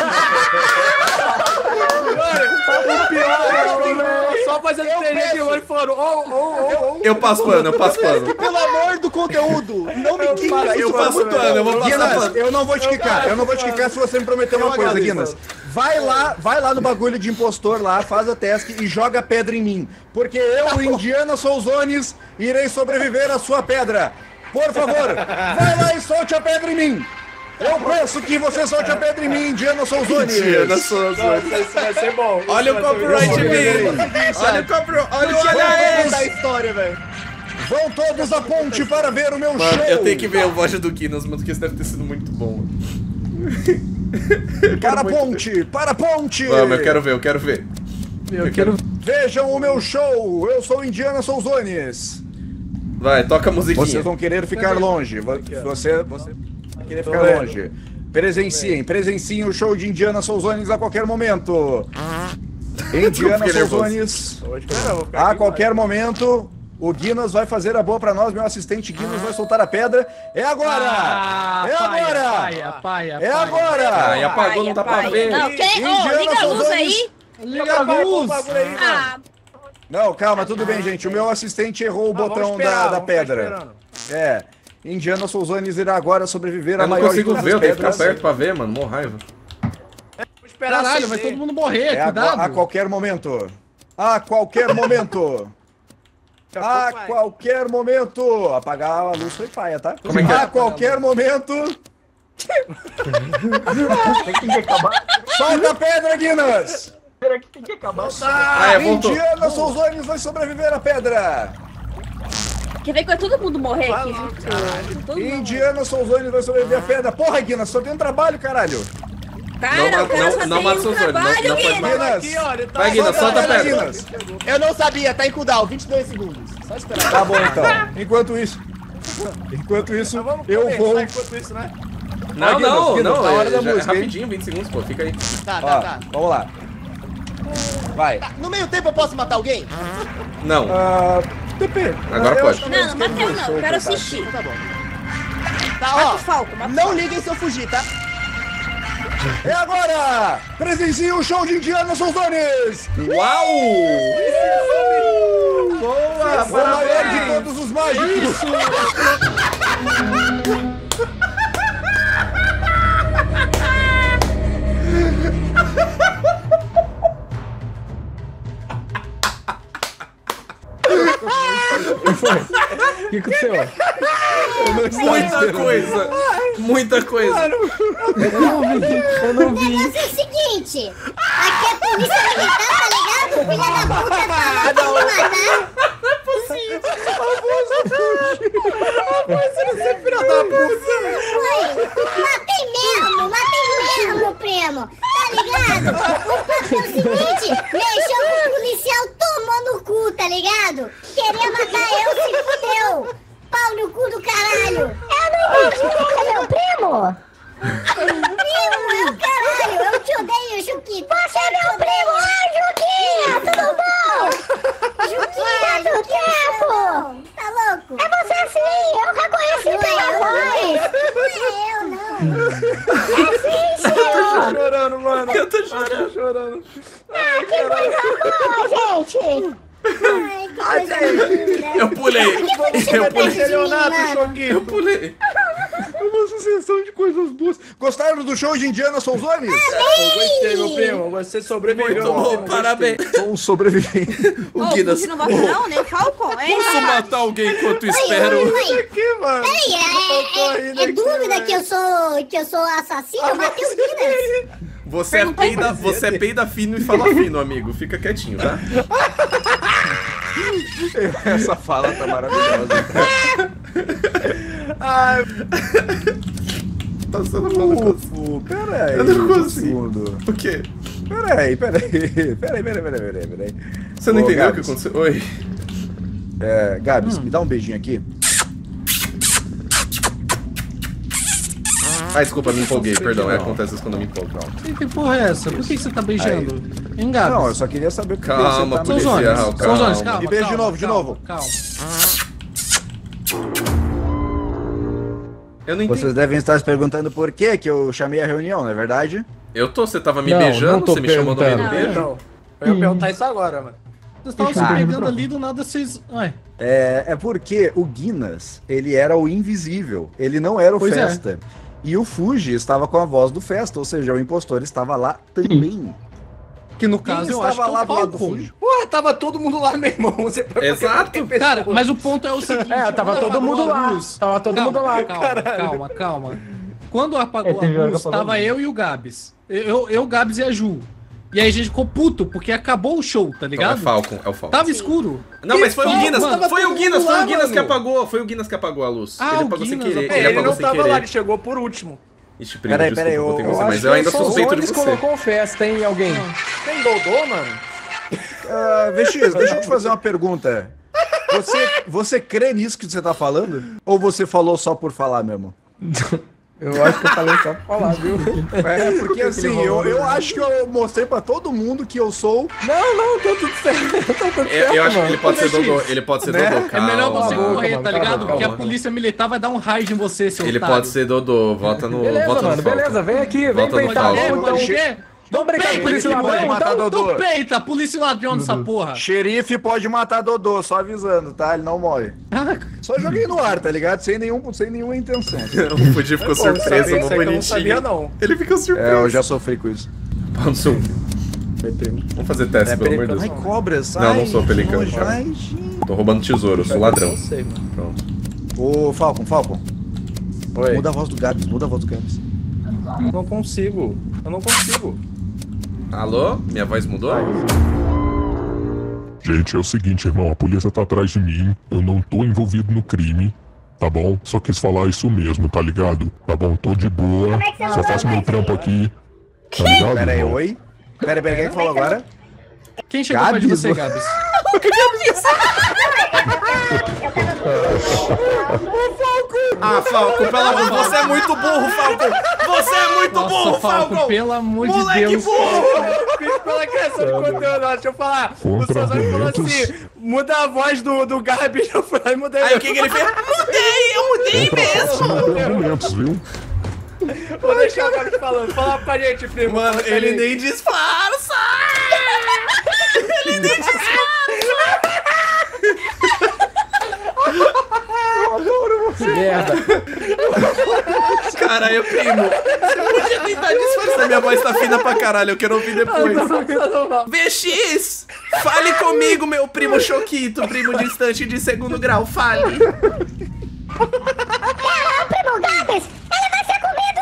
Speaker 9: O pior é só fazendo
Speaker 2: Eu
Speaker 9: T G
Speaker 2: peço.
Speaker 9: e falando, oh, oh, oh.
Speaker 1: Eu passo pano, eu passo pano.
Speaker 2: Pelo amor do conteúdo, não me quica.
Speaker 1: Eu
Speaker 2: isso
Speaker 1: passo
Speaker 2: é muito
Speaker 1: pano, eu vou passar
Speaker 5: Guinness,
Speaker 1: pano.
Speaker 5: eu não vou te quicar, eu não vou te quicar se você me prometer uma coisa, Guinness. Vai lá, vai lá no bagulho de impostor lá, faz a task e joga pedra em mim. Porque eu, Indiana Souzones, irei sobreviver à sua pedra. Por favor, vai lá e solte a pedra em mim. Eu peço que você solte a pedra em mim, Indiana Souzones.
Speaker 1: Indiana Souzones.
Speaker 9: Nossa, isso vai ser bom.
Speaker 1: Olha o
Speaker 9: Isso vai ser
Speaker 1: copyright
Speaker 9: bom.
Speaker 1: dele. Olha o copyright. Olha o
Speaker 2: Olha
Speaker 1: olha
Speaker 2: da
Speaker 1: esse.
Speaker 2: história, velho.
Speaker 5: Vão todos à ponte para ver o meu
Speaker 1: Mano,
Speaker 5: show.
Speaker 1: eu tenho que ver o voz do Guinness, mano, porque isso deve ter sido muito bom.
Speaker 5: Para a ponte, para a ponte.
Speaker 1: Vamos, eu quero ver, eu quero ver.
Speaker 3: Eu quero.
Speaker 5: Vejam o meu show. Eu sou Indiana Souzones.
Speaker 1: Vai, toca a musiquinha.
Speaker 5: Vocês vão querer ficar longe. Você, você vai querer ficar longe. Presenciem, presenciem o show de Indiana Souzones a qualquer momento. Indiana
Speaker 1: fiquei nervoso.
Speaker 5: Souzones. A qualquer momento, o Guinness vai fazer a boa pra nós. Meu assistente Guinness vai soltar a pedra. É agora!
Speaker 13: Ah,
Speaker 5: É agora!
Speaker 13: Paia, paia,
Speaker 5: É
Speaker 13: paia.
Speaker 5: agora!
Speaker 1: Ai, apagou, não dá pra
Speaker 7: Paia.
Speaker 1: ver.
Speaker 7: Não, quem? Ô,
Speaker 5: Indiana
Speaker 7: liga a luz
Speaker 5: Souzones.
Speaker 7: aí.
Speaker 13: Liga a luz!
Speaker 7: Ah,
Speaker 5: Não, calma, tudo bem, gente. O meu assistente errou o
Speaker 9: Ah, vamos
Speaker 5: botão
Speaker 9: esperar,
Speaker 5: da, da
Speaker 9: vamos ficar
Speaker 5: pedra.
Speaker 9: esperando.
Speaker 5: É. Indiana Souzones irá agora sobreviver a
Speaker 1: Eu não
Speaker 5: maior
Speaker 1: consigo
Speaker 5: das
Speaker 1: ver, eu tenho que ficar
Speaker 5: pedras.
Speaker 1: perto pra ver, mano. Mó raiva.
Speaker 9: Vou esperar
Speaker 13: Caralho, vai
Speaker 9: acender.
Speaker 13: todo mundo morrer,
Speaker 5: É agora,
Speaker 13: cuidado.
Speaker 5: a qualquer momento. A qualquer momento.
Speaker 9: Daqui a
Speaker 5: A
Speaker 9: pouco vai.
Speaker 5: qualquer momento. Apagar a luz foi paia, tá?
Speaker 1: Como é que é?
Speaker 5: A qualquer momento.
Speaker 8: Tem que acabar.
Speaker 5: Solta a pedra, Guinness.
Speaker 8: Será que tem que acabar?
Speaker 1: Ah, é, voltou.
Speaker 5: Indiana Souzones vai sobreviver à pedra.
Speaker 7: quer ver que vai todo mundo morrer aqui junto? Todo mundo.
Speaker 5: Indiana Souzones vai sobreviver à pedra. Porra, Guinness, só tem um trabalho, caralho.
Speaker 7: Cara,
Speaker 1: Não,
Speaker 7: eu quero
Speaker 1: não,
Speaker 7: fazer
Speaker 1: não mata
Speaker 7: um
Speaker 1: seus olhos, não-
Speaker 7: trabalho,
Speaker 1: não pode
Speaker 7: Guinness.
Speaker 1: matar.
Speaker 5: Guinness.
Speaker 9: Aqui, ó, ele tá
Speaker 1: Vai, Guinness, solta a
Speaker 5: pedra,
Speaker 1: pedra.
Speaker 5: Guinness.
Speaker 2: Eu não sabia, tá em cooldown, vinte e dois segundos. Só esperar.
Speaker 5: Tá bom, então. Enquanto isso... Enquanto isso,
Speaker 9: Vamos
Speaker 5: eu
Speaker 9: conversar
Speaker 5: vou...
Speaker 9: enquanto isso, né?
Speaker 1: Não,
Speaker 5: Guinness,
Speaker 1: não,
Speaker 5: Guinness,
Speaker 1: não.
Speaker 5: na hora
Speaker 1: é,
Speaker 5: da
Speaker 1: já é
Speaker 5: música, hein?
Speaker 1: rapidinho, vinte segundos, pô. Fica aí.
Speaker 2: Tá,
Speaker 5: Ó,
Speaker 2: tá, tá.
Speaker 5: vamos lá. Vai.
Speaker 2: Tá, no meio tempo eu posso matar alguém?
Speaker 1: Não.
Speaker 5: Ah, depende.
Speaker 1: Agora
Speaker 5: Eu
Speaker 1: pode.
Speaker 5: acho que
Speaker 7: Não,
Speaker 5: eu
Speaker 7: não
Speaker 5: quero
Speaker 7: matei
Speaker 5: ver o
Speaker 7: não,
Speaker 5: show,
Speaker 7: eu quero
Speaker 5: coitado.
Speaker 7: assistir.
Speaker 2: Tá bom. Tá,
Speaker 7: Mata
Speaker 2: ó.
Speaker 7: o Falco, mata o
Speaker 2: Não
Speaker 7: Falco.
Speaker 2: liguem se eu fugir, tá?
Speaker 5: E agora, presencie o show de Indiana Souzones!
Speaker 1: Uau!
Speaker 5: Boa! O maior de todos os mágicos!
Speaker 3: O que aconteceu?
Speaker 1: Muita coisa. Muita coisa.
Speaker 3: Eu não vi, eu não
Speaker 14: O
Speaker 3: vi.
Speaker 14: negócio é o seguinte: aqui é polícia militar, tá ligado? Filha da puta falou pra me matar.
Speaker 1: Não é possível.
Speaker 14: Filha da puta. Matei mesmo, matei mesmo, primo. Tá ligado? O papo é o seguinte: mexeu com o policial, tomou no cu, tá ligado? Queria matar eu, se fudeu. Pau no cu do caralho. Eu não entendi quem é meu primo. Primo, é o caralho. Eu te odeio, Juquinha. Você é meu primo. Ai, Juquinha, tudo bom? Juquinha, do tempo. Tá louco? É você sim, eu reconheci pela voz. Não é eu, não. É sim, senhor.
Speaker 5: Tô chorando, mano.
Speaker 1: Eu tô chorando.
Speaker 5: Eu tô chorando.
Speaker 14: Ah, que coisa boa, gente. Ai, que coisa linda.
Speaker 1: Eu pulei. Eu pulei.
Speaker 14: Mano.
Speaker 1: Eu pulei.
Speaker 5: É uma sucessão de coisas boas. Gostaram do show de Indiana Souzones?
Speaker 9: Eu gostei, meu primo. Você sobreviveu.
Speaker 1: Muito bom, parabéns.
Speaker 5: Sou um sobrevivente.
Speaker 1: O
Speaker 7: Ô,
Speaker 1: Guinness.
Speaker 7: Fuji não volta não, nem Falcon. É
Speaker 1: Posso matar alguém enquanto espero?
Speaker 14: Oi,
Speaker 5: aqui, mano.
Speaker 14: Peraí, é, é, é dúvida que eu sou que eu sou assassino? Eu matei os Guinness.
Speaker 1: Você é peida, você é peida fino e fala fino, amigo. Fica quietinho, tá?
Speaker 5: Essa fala tá maravilhosa. Ai,
Speaker 1: Passando a fala
Speaker 5: Ufo, peraí.
Speaker 1: Eu não
Speaker 5: um
Speaker 1: consigo.
Speaker 5: segundo.
Speaker 1: O quê?
Speaker 5: Peraí, peraí. Peraí, peraí, peraí, peraí, peraí.
Speaker 1: Você não
Speaker 5: Ô,
Speaker 1: entendeu o que
Speaker 5: Gabs.
Speaker 1: aconteceu? Oi.
Speaker 5: É, Gabs, me dá um beijinho aqui.
Speaker 1: Ah, desculpa, me empolguei, perdão. É, acontece isso quando eu me empolgo.
Speaker 13: Que porra é essa? Por que você tá beijando? Hein, Gabs?
Speaker 5: Não, eu só queria saber o que
Speaker 1: Calma,
Speaker 5: você tá
Speaker 13: São
Speaker 5: me
Speaker 13: zonas.
Speaker 1: policial,
Speaker 13: São
Speaker 1: calma.
Speaker 13: zonas, calma.
Speaker 5: Me beija de
Speaker 13: calma,
Speaker 5: novo, de
Speaker 13: calma,
Speaker 5: novo.
Speaker 13: Calma.
Speaker 1: Eu não entendi.
Speaker 5: Vocês devem estar se perguntando por que que eu chamei a reunião, não é verdade?
Speaker 1: Eu tô, você tava me
Speaker 3: Não,
Speaker 1: beijando,
Speaker 3: não tô
Speaker 1: você me chamou no meio do
Speaker 3: perguntando.
Speaker 1: beijo?
Speaker 9: Não, eu ia perguntar isso agora, mano.
Speaker 13: Vocês estavam se
Speaker 5: Ah,
Speaker 13: pegando ali, do nada vocês... Ué.
Speaker 5: É, é porque o Guinness, ele era o invisível, ele não era o
Speaker 13: Pois é.
Speaker 5: Festa. E o Fuji estava com a voz do Festa, ou seja, o impostor estava lá também.
Speaker 13: Que no
Speaker 5: Quem
Speaker 13: caso eu
Speaker 5: estava
Speaker 13: acho que é
Speaker 5: lá
Speaker 13: o
Speaker 5: do lado do
Speaker 13: Falcon.
Speaker 5: Fuji?
Speaker 9: Porra, tava todo mundo lá, meu irmão. Você
Speaker 1: Exato.
Speaker 13: Cara, mas o ponto é o seguinte...
Speaker 3: É, tava
Speaker 13: quando
Speaker 3: todo
Speaker 13: apagou
Speaker 3: mundo
Speaker 13: a
Speaker 3: lá.
Speaker 13: luz-
Speaker 3: Tava todo
Speaker 13: calma,
Speaker 3: mundo lá.
Speaker 13: Calma, calma, calma. Quando apagou
Speaker 8: É, teve
Speaker 13: a
Speaker 8: hora
Speaker 13: luz,
Speaker 8: que apagou
Speaker 13: tava
Speaker 8: a luz.
Speaker 13: eu e o Gabs. Eu, eu, o Gabs e a Ju. E aí a gente ficou puto, porque acabou o show, tá
Speaker 1: Não, é
Speaker 13: ligado?
Speaker 1: Falcon, é o Falcon.
Speaker 13: Tava escuro.
Speaker 1: Não, mas foi o
Speaker 13: Falcon,
Speaker 1: Guinness,
Speaker 13: mano,
Speaker 1: foi o
Speaker 13: todo
Speaker 1: Guinness,
Speaker 13: mundo
Speaker 1: foi
Speaker 13: lá,
Speaker 1: o Guinness que
Speaker 13: mano.
Speaker 1: apagou, foi o Guinness que apagou a luz.
Speaker 13: Ah,
Speaker 1: ele
Speaker 13: o
Speaker 1: apagou sem
Speaker 13: Guinness
Speaker 1: querer,
Speaker 13: apagou.
Speaker 9: É,
Speaker 1: ele
Speaker 9: ele
Speaker 1: apagou
Speaker 9: não
Speaker 1: sem
Speaker 9: tava
Speaker 1: querer.
Speaker 9: lá, ele chegou por último.
Speaker 1: Ixi, primo,
Speaker 5: Peraí,
Speaker 1: desculpa,
Speaker 5: peraí,
Speaker 1: vou ter
Speaker 5: eu-
Speaker 1: você,
Speaker 5: eu
Speaker 1: mas
Speaker 5: acho
Speaker 1: eu
Speaker 5: que
Speaker 1: ainda
Speaker 5: o
Speaker 1: suspeito de
Speaker 3: Sozones
Speaker 1: você.
Speaker 3: colocou festa, hein, alguém.
Speaker 9: Tem Dodô, mano?
Speaker 5: Ah, V X, deixa eu te fazer uma pergunta. Você, você crê nisso que você tá falando? Ou você falou só por falar mesmo?
Speaker 3: Eu acho que eu falei só pra falar, viu?
Speaker 5: É, porque assim, eu, eu acho que eu mostrei pra todo mundo que eu sou...
Speaker 3: Não, não, tô tudo certo. Tá tudo
Speaker 1: Eu, eu acho que ele pode ser
Speaker 5: Ô, V X,
Speaker 1: Dodô, ele pode ser
Speaker 5: né?
Speaker 1: Dodô,
Speaker 13: É
Speaker 1: calma.
Speaker 13: melhor você
Speaker 3: Calma,
Speaker 13: correr,
Speaker 3: calma,
Speaker 13: tá
Speaker 3: calma,
Speaker 13: ligado?
Speaker 3: calma,
Speaker 13: Porque a
Speaker 3: calma.
Speaker 13: polícia militar vai dar um raid em você, seu
Speaker 1: Ele
Speaker 13: otário.
Speaker 1: pode ser Dodô, vota no,
Speaker 3: Beleza,
Speaker 1: vota no
Speaker 3: mano,
Speaker 1: Falcon.
Speaker 3: beleza, vem aqui, vem
Speaker 1: Volta no
Speaker 3: peitar
Speaker 1: Falcon.
Speaker 3: mesmo,
Speaker 13: Então,
Speaker 3: então.
Speaker 13: o quê?
Speaker 3: Vamos brincar de polícia
Speaker 5: Ele pode
Speaker 3: ladrão,
Speaker 5: matar
Speaker 3: então?
Speaker 5: Dodô.
Speaker 13: Tu peita, polícia ladrão dessa porra.
Speaker 5: Xerife pode matar Dodô, só avisando, tá? Ele não morre. Só joguei no ar, tá ligado? Sem, nenhum, sem nenhuma intenção.
Speaker 1: O Fuji ficou
Speaker 9: Pô, eu
Speaker 1: surpreso,
Speaker 9: sabia, isso
Speaker 1: no
Speaker 9: aí que eu não sabia,
Speaker 1: bonitinho.
Speaker 9: não.
Speaker 1: Ele ficou
Speaker 5: É,
Speaker 1: surpreso.
Speaker 5: eu já sofri com isso.
Speaker 1: Passou. Vamos fazer teste,
Speaker 9: É
Speaker 1: pelo amor de
Speaker 9: pelicano.
Speaker 1: Deus.
Speaker 5: Ai, cobras,
Speaker 1: Não, não
Speaker 5: ai,
Speaker 1: sou pelicano,
Speaker 5: que nojo,
Speaker 1: cara.
Speaker 5: ai, gente.
Speaker 1: Tô roubando tesouro, eu sou ladrão.
Speaker 9: Não sei, mano.
Speaker 1: Pronto.
Speaker 5: Ô, Falcon, Falcon.
Speaker 9: Oi.
Speaker 5: Muda a voz do Gabs, muda a voz do Gabs.
Speaker 9: Eu não consigo. Eu não consigo.
Speaker 1: Alô? Minha voz mudou?
Speaker 15: Gente, é o seguinte, irmão, a polícia tá atrás de mim, eu não tô envolvido no crime, tá bom? Só quis falar isso mesmo, tá ligado? Tá bom, tô de boa, só faço meu trampo aqui, tá ligado,
Speaker 5: Pera aí,
Speaker 15: irmão?
Speaker 5: oi? Pera aí, pera aí, quem que falou agora?
Speaker 13: Quem chegou perto de
Speaker 5: Gabs,
Speaker 13: você,
Speaker 5: mano.
Speaker 13: Gabs?
Speaker 5: O Falcon!
Speaker 1: Ah, Falcon, pelo amor, você é muito burro, Falcon! Você é muito
Speaker 13: Nossa,
Speaker 1: burro,
Speaker 13: Falcon,
Speaker 1: Falcon!
Speaker 13: pelo amor de
Speaker 1: Moleque
Speaker 13: Deus.
Speaker 1: burro!
Speaker 9: Pela criação de conteúdo, ó, deixa eu falar. O Sozone falou assim: muda a voz do, do Garbage. Eu fui lá e mudei.
Speaker 1: Aí o que, que ele fez? Mudei, eu mudei mesmo!
Speaker 15: Argumentos, viu?
Speaker 9: Vou deixar o Garbage falando. Fala pra gente, primo.
Speaker 1: Mano, ele nem disfarça! Ele nem disfarça!
Speaker 3: Merda.
Speaker 1: Caralho, primo. Você podia tentar disfarçar. Minha voz tá fina pra caralho, eu quero ouvir depois. V X! Fale comigo, meu primo Choquito, primo distante de segundo grau, fale.
Speaker 14: Primo Gabs, ele vai ser comido!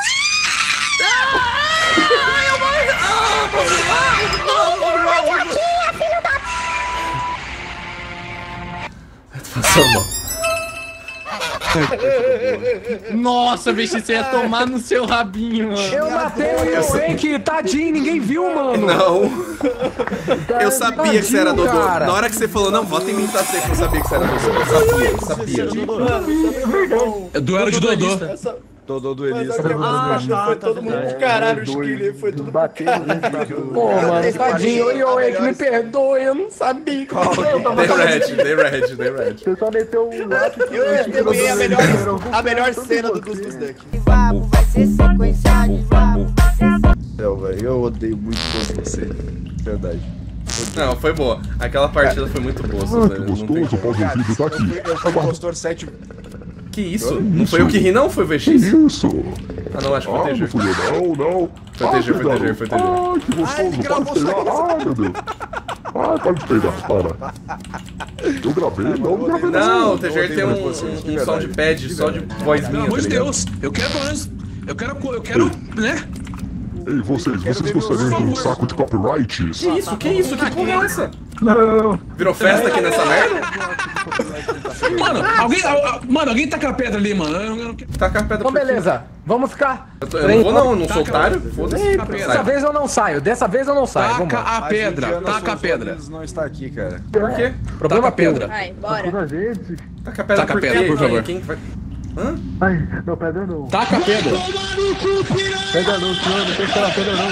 Speaker 1: Ah, eu vou...
Speaker 14: Aqui, filho da...
Speaker 1: Passou mal.
Speaker 13: Nossa, bicho, você ia tomar no seu rabinho, mano.
Speaker 3: Eu matei o Fake, tadinho, ninguém viu, mano.
Speaker 1: Não. Eu sabia
Speaker 3: Tadinho,
Speaker 1: que você era Dodô.
Speaker 3: cara.
Speaker 1: Na hora que você falou, não, vota em mim, tá seco, eu sabia que você era Dodô. Eu sabia, eu sabia.
Speaker 6: É duelo de Dodô.
Speaker 5: Dodô duelista.
Speaker 9: Ah, tá, foi todo mundo pro caralho, os kills. Foi tudo pro caralho.
Speaker 3: Pô, mano, tadinho. E o Wake, me perdoe, eu não sabia.
Speaker 1: Dei red, dei red, dei red.
Speaker 2: Você só meteu um lápis. Eu testemunhei a melhor, a melhor cena do Gus Gus Duck.
Speaker 14: Vabo vai ser sequência de vabo.
Speaker 5: Não, velho, eu odeio muito você. Verdade.
Speaker 1: Não, foi boa. Aquela partida foi muito boa,
Speaker 15: Ah, que
Speaker 1: velho.
Speaker 15: gostoso, o pau vencido tá aqui.
Speaker 5: Eu fui impostor sete.
Speaker 1: Que isso? Não foi eu que ri, não? Foi o V
Speaker 15: Que
Speaker 1: X?
Speaker 15: isso?
Speaker 1: Ah, não, acho que foi
Speaker 15: Ah,
Speaker 1: T G.
Speaker 15: não fui eu, não, não.
Speaker 1: Foi T G, foi T G, foi T G.
Speaker 15: Ah, que gostoso, para de pegar. Ah, meu Deus. Ah, para de pegar, para. Eu gravei, não, não gravei
Speaker 1: Não, o T G tem um, um, um soundpad só de voz
Speaker 6: Pelo
Speaker 1: minha,
Speaker 6: amor
Speaker 1: tá
Speaker 6: de
Speaker 1: ligado?
Speaker 6: Deus, eu quero pelo menos. Eu quero, eu quero, né?
Speaker 15: Ei, vocês, vocês gostariam de um saco de copyrights?
Speaker 1: Que isso? Que isso? Que porra é essa?
Speaker 8: Não.
Speaker 1: Virou festa aqui nessa merda?
Speaker 6: Mano, alguém, al- mano, alguém taca a pedra ali, mano. Eu, eu não quero.
Speaker 1: Taca a pedra
Speaker 3: Então,
Speaker 1: por quê?
Speaker 3: beleza. Vamos ficar.
Speaker 1: Eu, tô, eu não vou não, eu não sou otário. Foda-se.
Speaker 3: Dessa vez eu não saio. Dessa vez eu não saio.
Speaker 6: Taca
Speaker 3: Vamos lá.
Speaker 6: a pedra, taca a pedra.
Speaker 5: Não está aqui, cara.
Speaker 1: Por quê?
Speaker 3: Problema
Speaker 6: Taca a pedra.
Speaker 7: Vai, bora.
Speaker 1: Taca a pedra
Speaker 6: Taca a
Speaker 1: por
Speaker 6: pedra,
Speaker 1: quê?
Speaker 6: por favor.
Speaker 1: Quem vai... Hã?
Speaker 8: Ai, não, pedra não.
Speaker 6: Taca a pedra.
Speaker 8: Pedra não, senhor, não tem que falar pedra não.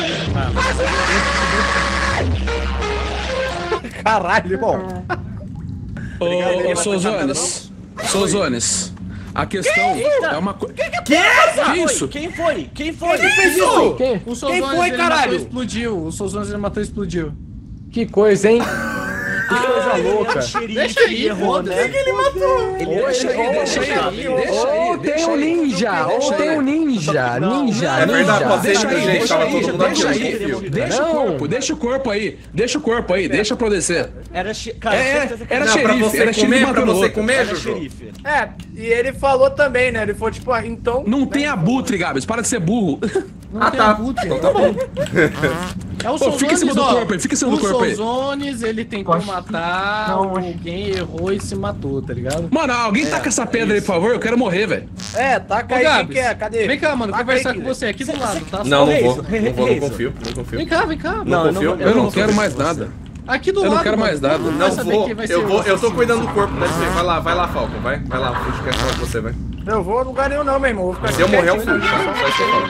Speaker 5: Caralho, bom.
Speaker 6: Ô, ô, Sozones. Sozones. A questão é uma coisa.
Speaker 4: Que?
Speaker 6: Que isso?
Speaker 4: Quem foi? Quem foi?
Speaker 9: Quem fez isso?
Speaker 3: Quem?
Speaker 13: O Sozones,
Speaker 9: foi,
Speaker 13: ele
Speaker 9: caralho?
Speaker 13: matou e explodiu. O Sozones, ele matou e explodiu.
Speaker 3: Que coisa, hein? Que coisa louca.
Speaker 13: Deixa aí, foda-se.
Speaker 9: Ele matou.
Speaker 6: Ele deixa aí, deixa aí, deixa
Speaker 3: Ou
Speaker 6: aí.
Speaker 3: tem
Speaker 6: deixa
Speaker 3: um
Speaker 6: aí.
Speaker 3: ninja, ou
Speaker 6: Deixa
Speaker 3: tem
Speaker 6: aí.
Speaker 3: um ninja, ninja,
Speaker 1: É verdade, pode
Speaker 3: ninja.
Speaker 1: ser
Speaker 6: Deixa aí,
Speaker 1: gente,
Speaker 6: deixa
Speaker 1: tava
Speaker 6: aí,
Speaker 1: todo mundo
Speaker 6: deixa
Speaker 1: aqui,
Speaker 6: aí.
Speaker 1: confio.
Speaker 6: Deixa o
Speaker 3: Não.
Speaker 6: corpo, deixa o corpo aí. Deixa o corpo aí, deixa pra eu descer.
Speaker 4: Era xe... Cara,
Speaker 6: É,
Speaker 4: certeza que
Speaker 6: era
Speaker 1: Não, pra
Speaker 6: xerife,
Speaker 1: você
Speaker 6: era xerife
Speaker 1: comer, pra
Speaker 6: matando
Speaker 1: você
Speaker 6: outro.
Speaker 1: comer,
Speaker 4: era
Speaker 1: Jojo.
Speaker 4: xerife.
Speaker 9: É, e ele falou também, né? Ele falou, tipo, ah, então...
Speaker 6: Não tem abutre, Gabs, para de ser burro.
Speaker 1: Ah, tá. Então tá bom.
Speaker 13: É o
Speaker 6: Pô,
Speaker 13: Sozones,
Speaker 6: fica em cima do
Speaker 13: ó.
Speaker 6: corpo aí, fica em cima do corpo aí.
Speaker 13: O Sozones, ele tentou matar,
Speaker 8: Não,
Speaker 13: alguém errou e se matou, tá ligado?
Speaker 6: Mano, alguém taca essa pedra aí, por favor, eu quero morrer, velho.
Speaker 9: É, taca
Speaker 13: Ô,
Speaker 9: aí, quem
Speaker 13: Gabs,
Speaker 9: que é? Cadê?
Speaker 13: Vem cá, mano,
Speaker 9: Taca
Speaker 13: conversar
Speaker 9: aí,
Speaker 13: com você aqui do lado, tá?
Speaker 1: Não, não
Speaker 4: Reizo,
Speaker 1: vou. Não vou, não
Speaker 4: Reizo.
Speaker 1: confio, não confio.
Speaker 13: Vem cá, vem cá.
Speaker 1: Não
Speaker 4: Não, eu não-
Speaker 1: confio.
Speaker 6: Eu não
Speaker 4: não
Speaker 6: quero
Speaker 4: confio
Speaker 6: mais
Speaker 4: em
Speaker 6: nada.
Speaker 13: Aqui do
Speaker 6: Eu não
Speaker 13: lado,
Speaker 6: quero
Speaker 13: mano.
Speaker 6: mais nada.
Speaker 13: Vai
Speaker 1: Não
Speaker 13: saber
Speaker 1: vou,
Speaker 13: quem vai ser
Speaker 1: eu
Speaker 13: o
Speaker 1: vou, eu tô
Speaker 13: assassino.
Speaker 1: cuidando do corpo, deve ser. Vai lá, vai lá, Falcon, vai. Vai lá, o Fuji quer falar com você, vai.
Speaker 9: Eu vou lugar nenhum não, meu irmão. Vou ficar
Speaker 1: Se eu
Speaker 9: aqui
Speaker 1: morrer, eu
Speaker 9: quietinho,
Speaker 1: fujo,
Speaker 9: né?
Speaker 1: tá? Só isso que eu falo.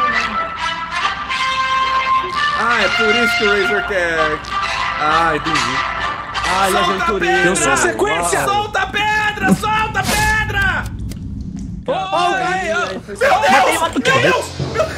Speaker 1: Ah, é por isso que o Razor quer... Ah, entendi.
Speaker 4: Ai,
Speaker 1: Solta a
Speaker 4: aventureiro.
Speaker 1: pedra!
Speaker 6: Eu sou a sequência!
Speaker 1: Solta a pedra! Solta a pedra!
Speaker 6: Ô, aí, ó.
Speaker 1: Meu Deus! Meu Deus!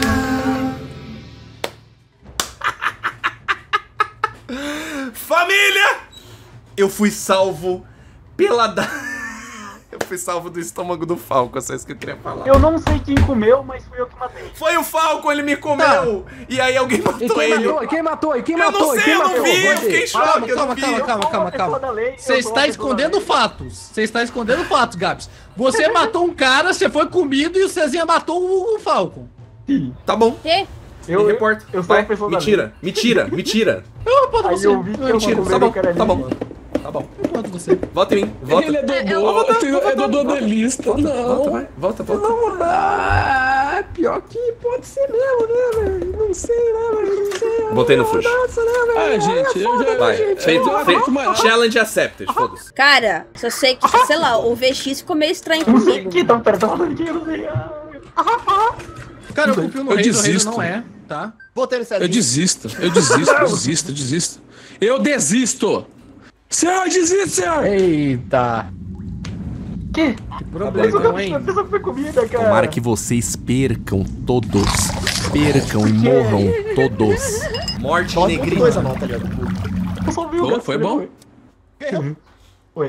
Speaker 1: Família! Eu fui salvo pela... Da... Eu fui salvo do estômago do Falco, é só isso que eu queria falar.
Speaker 8: Eu não sei quem comeu, mas fui eu que matei.
Speaker 1: Foi o Falco, ele me comeu! E aí alguém
Speaker 3: E
Speaker 1: matou
Speaker 3: quem
Speaker 1: ele.
Speaker 3: matou? E quem matou? E quem
Speaker 1: Eu
Speaker 3: matou?
Speaker 1: não
Speaker 3: E
Speaker 1: sei,
Speaker 3: quem
Speaker 1: eu não
Speaker 3: matou?
Speaker 1: vi, eu
Speaker 3: Pode
Speaker 1: fiquei em
Speaker 3: ir.
Speaker 1: choque,
Speaker 13: Calma,
Speaker 1: eu não
Speaker 13: calma,
Speaker 1: vi.
Speaker 13: calma, calma, calma, calma. Você está escondendo fatos. Você está escondendo fatos, Gabs. Você matou um cara, você foi comido e o Cezinha matou o, o Falcon.
Speaker 1: Tá bom,
Speaker 7: Quê?
Speaker 8: Eu,
Speaker 1: me reporta.
Speaker 8: eu sou
Speaker 1: Vai,
Speaker 8: uma pessoa
Speaker 1: me
Speaker 8: da
Speaker 1: tira, me tira, me tira.
Speaker 13: Eu aponto
Speaker 8: Aí
Speaker 13: você.
Speaker 8: eu vi que eu
Speaker 1: Mentira,
Speaker 8: vou
Speaker 1: tá
Speaker 8: comer
Speaker 1: bom,
Speaker 8: o cara ali.
Speaker 1: tá bom. Tá bom.
Speaker 13: Eu aponto você.
Speaker 1: Vota em mim, vota.
Speaker 6: Ele é Dodô, é Dodô da lista. Não.
Speaker 1: Volta, vai, volta, volta.
Speaker 3: Vamos lá. pior que pode ser mesmo, né, velho? Não sei, né, velho? Não sei.
Speaker 1: Botei no Fuji.
Speaker 3: Nossa, né, velho?
Speaker 6: Ah, gente, eu já...
Speaker 1: Vai,
Speaker 3: gente,
Speaker 1: feito,
Speaker 3: eu
Speaker 1: feito.
Speaker 3: gosto,
Speaker 1: Challenge accepted, foda-se.
Speaker 7: Cara, só sei que, sei lá, o V X ficou meio estranho comigo.
Speaker 8: Que tão perdoando aqui, eu não sei.
Speaker 3: Cara, eu confio no
Speaker 6: Eu
Speaker 3: rei, no rei
Speaker 6: desisto.
Speaker 3: não é, tá?
Speaker 2: Botei no Cezinho.
Speaker 6: Eu desisto, eu desisto, eu desisto, eu desisto. Eu desisto! Senhor, desiste, senhor!
Speaker 3: Eita.
Speaker 8: Que?
Speaker 3: Que problema, hein?
Speaker 8: Essa foi comida, cara.
Speaker 1: Tomara que vocês percam todos. Percam e morram todos. Morte negrita.
Speaker 2: Coisa não, tá ligado?
Speaker 8: Eu só vi o
Speaker 6: Pô,
Speaker 8: gato
Speaker 6: foi bom.
Speaker 8: Oi.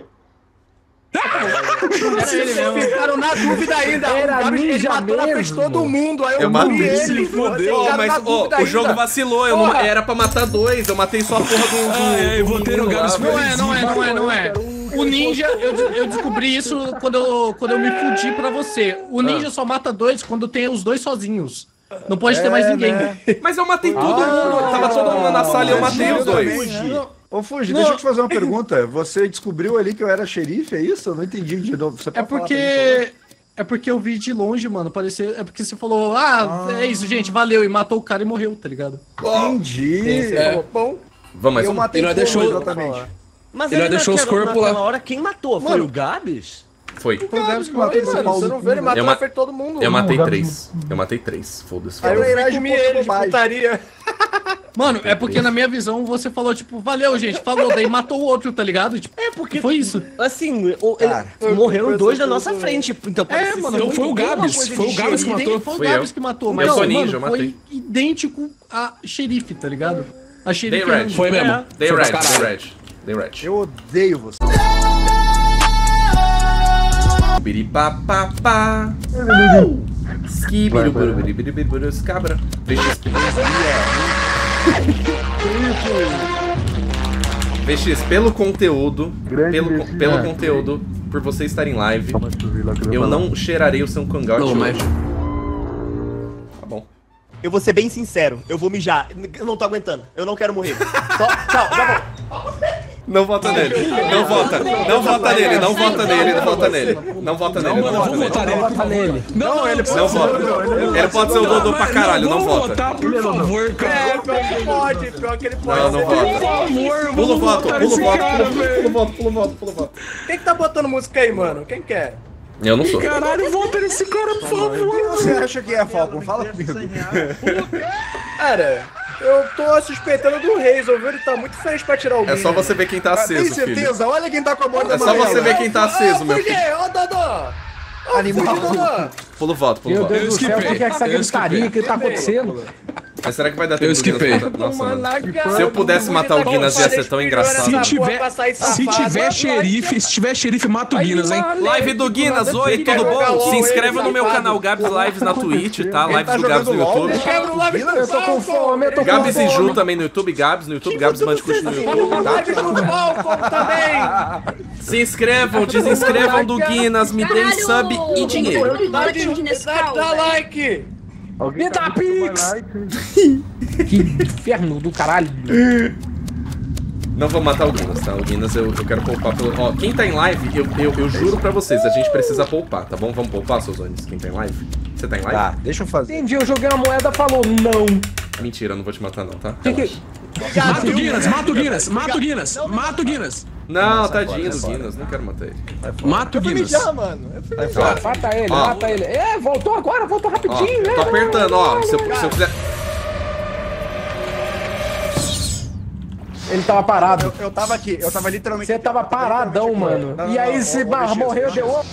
Speaker 3: Era ele mesmo.
Speaker 2: Ficaram na dúvida ainda.
Speaker 3: Era
Speaker 2: O Gabs, ele
Speaker 3: ninja
Speaker 2: matou na frente de
Speaker 3: mesmo.
Speaker 2: todo mundo. Aí eu,
Speaker 1: Eu matei
Speaker 2: matei
Speaker 1: ele.
Speaker 2: ele.
Speaker 1: Fodeu.
Speaker 2: Ficaram
Speaker 1: Mas
Speaker 2: na
Speaker 1: ó,
Speaker 2: dúvida
Speaker 1: o jogo
Speaker 2: ainda.
Speaker 1: vacilou. Eu não,
Speaker 2: Porra.
Speaker 1: era pra matar dois. Eu matei só a porra do. do
Speaker 6: Ah, é, eu votei no
Speaker 1: menino
Speaker 6: Gabs.
Speaker 1: lá.
Speaker 3: Não é, não é, não é, não é. O ninja, eu, eu descobri isso quando eu, quando eu me fudi pra você. O ninja só mata dois quando tem os dois sozinhos. Não pode ter mais ninguém.
Speaker 1: Mas eu matei todo mundo. Tava todo mundo na sala e eu matei os dois.
Speaker 5: Ô, Fuji, deixa eu te fazer uma pergunta. Você descobriu ali que eu era xerife, é isso? Eu não entendi de novo. Você
Speaker 3: É porque. É porque eu vi de longe, mano. Parecia. É porque você falou, ah, é isso, gente, valeu. E matou o cara e morreu, tá ligado?
Speaker 5: Entendi.
Speaker 6: É.
Speaker 5: Bom,
Speaker 1: Vamos mais
Speaker 5: eu
Speaker 1: um.
Speaker 5: matei
Speaker 6: Ele não
Speaker 5: como,
Speaker 6: deixou-
Speaker 5: exatamente.
Speaker 4: Mas
Speaker 6: Ele
Speaker 4: aí
Speaker 6: deixou os
Speaker 4: naquela-
Speaker 6: corpos lá.
Speaker 4: naquela hora, quem matou? Foi o Gabs?
Speaker 1: Foi.
Speaker 3: Foi o Gabs que
Speaker 2: Mano,
Speaker 3: matou,
Speaker 2: você
Speaker 3: mano.
Speaker 2: não vê, ele matou
Speaker 1: Eu
Speaker 2: na
Speaker 1: ma-
Speaker 2: frente de todo mundo.
Speaker 1: Eu matei
Speaker 8: Gabs-
Speaker 1: três. Eu matei três. Foda-se.
Speaker 2: Aí eu
Speaker 1: foda-se.
Speaker 2: fui comer ele de putaria.
Speaker 3: Mano, é porque na minha visão você falou, tipo, valeu, gente, falou, daí matou o outro, tá ligado? Tipo,
Speaker 4: É, porque.
Speaker 3: foi isso.
Speaker 4: Assim, o- ele-
Speaker 5: Cara,
Speaker 4: morreram dois na nossa frente. Então,
Speaker 3: É,
Speaker 4: parece
Speaker 3: mano,
Speaker 4: ser
Speaker 6: Então foi o
Speaker 4: alguma
Speaker 6: Gabs,
Speaker 4: coisa
Speaker 6: foi
Speaker 4: de
Speaker 6: o Gabs que
Speaker 4: xerife.
Speaker 6: matou.
Speaker 3: Foi o
Speaker 1: Fui
Speaker 3: Gabs
Speaker 1: eu.
Speaker 3: que matou,
Speaker 1: Eu
Speaker 3: mas
Speaker 1: sou
Speaker 3: mano,
Speaker 1: ninja, eu matei.
Speaker 3: foi idêntico a xerife, tá ligado? A xerife
Speaker 1: Day
Speaker 3: era
Speaker 1: Red.
Speaker 3: um-
Speaker 6: Foi mesmo.
Speaker 1: Day
Speaker 6: Foi
Speaker 1: Red,
Speaker 6: pra
Speaker 1: Day
Speaker 6: caralho.
Speaker 1: Red. Day Red.
Speaker 5: Eu odeio você.
Speaker 1: Biripapapá. Skibirubirubirubirubirus cabra. V X. V X, pelo conteúdo, pelo, pelo conteúdo, por você estar em live, eu não cheirarei o seu cangote
Speaker 6: Não,
Speaker 1: hoje.
Speaker 6: mas-
Speaker 1: Tá bom.
Speaker 2: Eu vou ser bem sincero, eu vou mijar. Eu não tô aguentando, eu não quero morrer. Só, tchau, já vou.
Speaker 1: Não vota nele. Não vota. Não vota nele. Não vota nele. Não vota nele. Não vota nele. Não vota nele.
Speaker 6: votar nele.
Speaker 3: Bota nele.
Speaker 6: Não, ele
Speaker 1: Não vota. Ele pode ser o Dodô pra caralho. Não
Speaker 6: vamos
Speaker 1: vota.
Speaker 6: votar, por favor, cara.
Speaker 2: É, pior que pode, pior que ele pode.
Speaker 1: Não, não
Speaker 6: Por
Speaker 1: vota.
Speaker 6: favor,
Speaker 1: Pula o
Speaker 6: vamos
Speaker 1: voto.
Speaker 6: votar
Speaker 1: Pula o
Speaker 6: nesse
Speaker 1: voto.
Speaker 6: cara,
Speaker 1: Pula o
Speaker 6: velho.
Speaker 1: voto. Pula o voto. Pula o voto.
Speaker 2: Quem que tá botando música aí, mano? Quem que é?
Speaker 1: Eu não sou.
Speaker 6: Caralho, vota nesse cara, por
Speaker 5: Quem
Speaker 6: favor.
Speaker 5: você acha que é, Falcon? Fala comigo.
Speaker 2: Cara, eu tô suspeitando do Reis, ouviu? Ele tá muito feliz pra tirar o
Speaker 1: É só você ver quem tá
Speaker 5: Ah, tem
Speaker 1: aceso, filho.
Speaker 5: certeza? Olha quem tá com a borda
Speaker 1: É só você ver quem tá aceso, meu
Speaker 2: Por quê?
Speaker 1: filho.
Speaker 2: Ô, Dodô! Ô,
Speaker 5: Animal.
Speaker 2: Dodô!
Speaker 1: Pula o voto. Pula o
Speaker 3: Meu
Speaker 1: voto.
Speaker 3: Deus do céu,
Speaker 6: esquipei.
Speaker 3: o que é essa
Speaker 6: Eu
Speaker 3: gritaria? O que tá acontecendo?
Speaker 1: Mas será que vai dar
Speaker 6: Eu
Speaker 1: tempo do Guinness
Speaker 6: esquipei.
Speaker 1: matar? Nossa, mano.
Speaker 2: Mano.
Speaker 1: Se eu pudesse matar o Guinness, ia ser tão engraçado.
Speaker 6: Se tiver, se tiver xerife, se tiver xerife, mata o Guinness, hein?
Speaker 1: Live do Guinness, oi, tudo bom? Se inscreve no meu canal Gabs Lives na Twitch, tá? Lives do Gabs no YouTube.
Speaker 3: Eu tô com fome, eu tô com
Speaker 1: Gabs e Ju
Speaker 3: fome.
Speaker 1: também no YouTube, Gabs no YouTube, Gabs Bandicoot no YouTube, tá?
Speaker 2: também!
Speaker 1: Se inscrevam, desinscrevam do Guinness, me deem sub e dinheiro.
Speaker 2: Dá, dá, dá like!
Speaker 3: Me dá pix! Que inferno do caralho.
Speaker 1: Não vou matar o Guinness, tá? O Guinness eu, eu quero poupar pelo... Ó, quem tá em live, eu, eu, eu juro pra vocês, a gente precisa poupar, tá bom? Vamos poupar, Sozones, quem tá em live? Você tá em live?
Speaker 5: Tá, deixa eu fazer.
Speaker 3: Entendi, eu joguei uma moeda e falou não.
Speaker 1: Mentira, eu não vou te matar não, tá?
Speaker 3: Que que...
Speaker 6: Mata o Guinness, mata o Guinness, mata o Guinness, mata o Guinness.
Speaker 1: Não, tadinho do Guinness, não quero matar ele.
Speaker 6: Mata o Guinness.
Speaker 2: mano.
Speaker 1: Ó,
Speaker 3: Mata ele,
Speaker 1: Ó.
Speaker 3: mata ele. É, voltou agora, voltou
Speaker 1: ó,
Speaker 3: rapidinho, né?
Speaker 1: tô apertando, ó, se eu, se eu quiser...
Speaker 3: Ele tava parado.
Speaker 5: Eu, eu tava aqui, eu tava literalmente.
Speaker 3: Você tava paradão, mano.
Speaker 5: Não, não,
Speaker 3: E aí
Speaker 5: não,
Speaker 3: você
Speaker 5: ó, ó,
Speaker 3: barra,
Speaker 5: X,
Speaker 3: morreu,
Speaker 5: X.
Speaker 3: deu...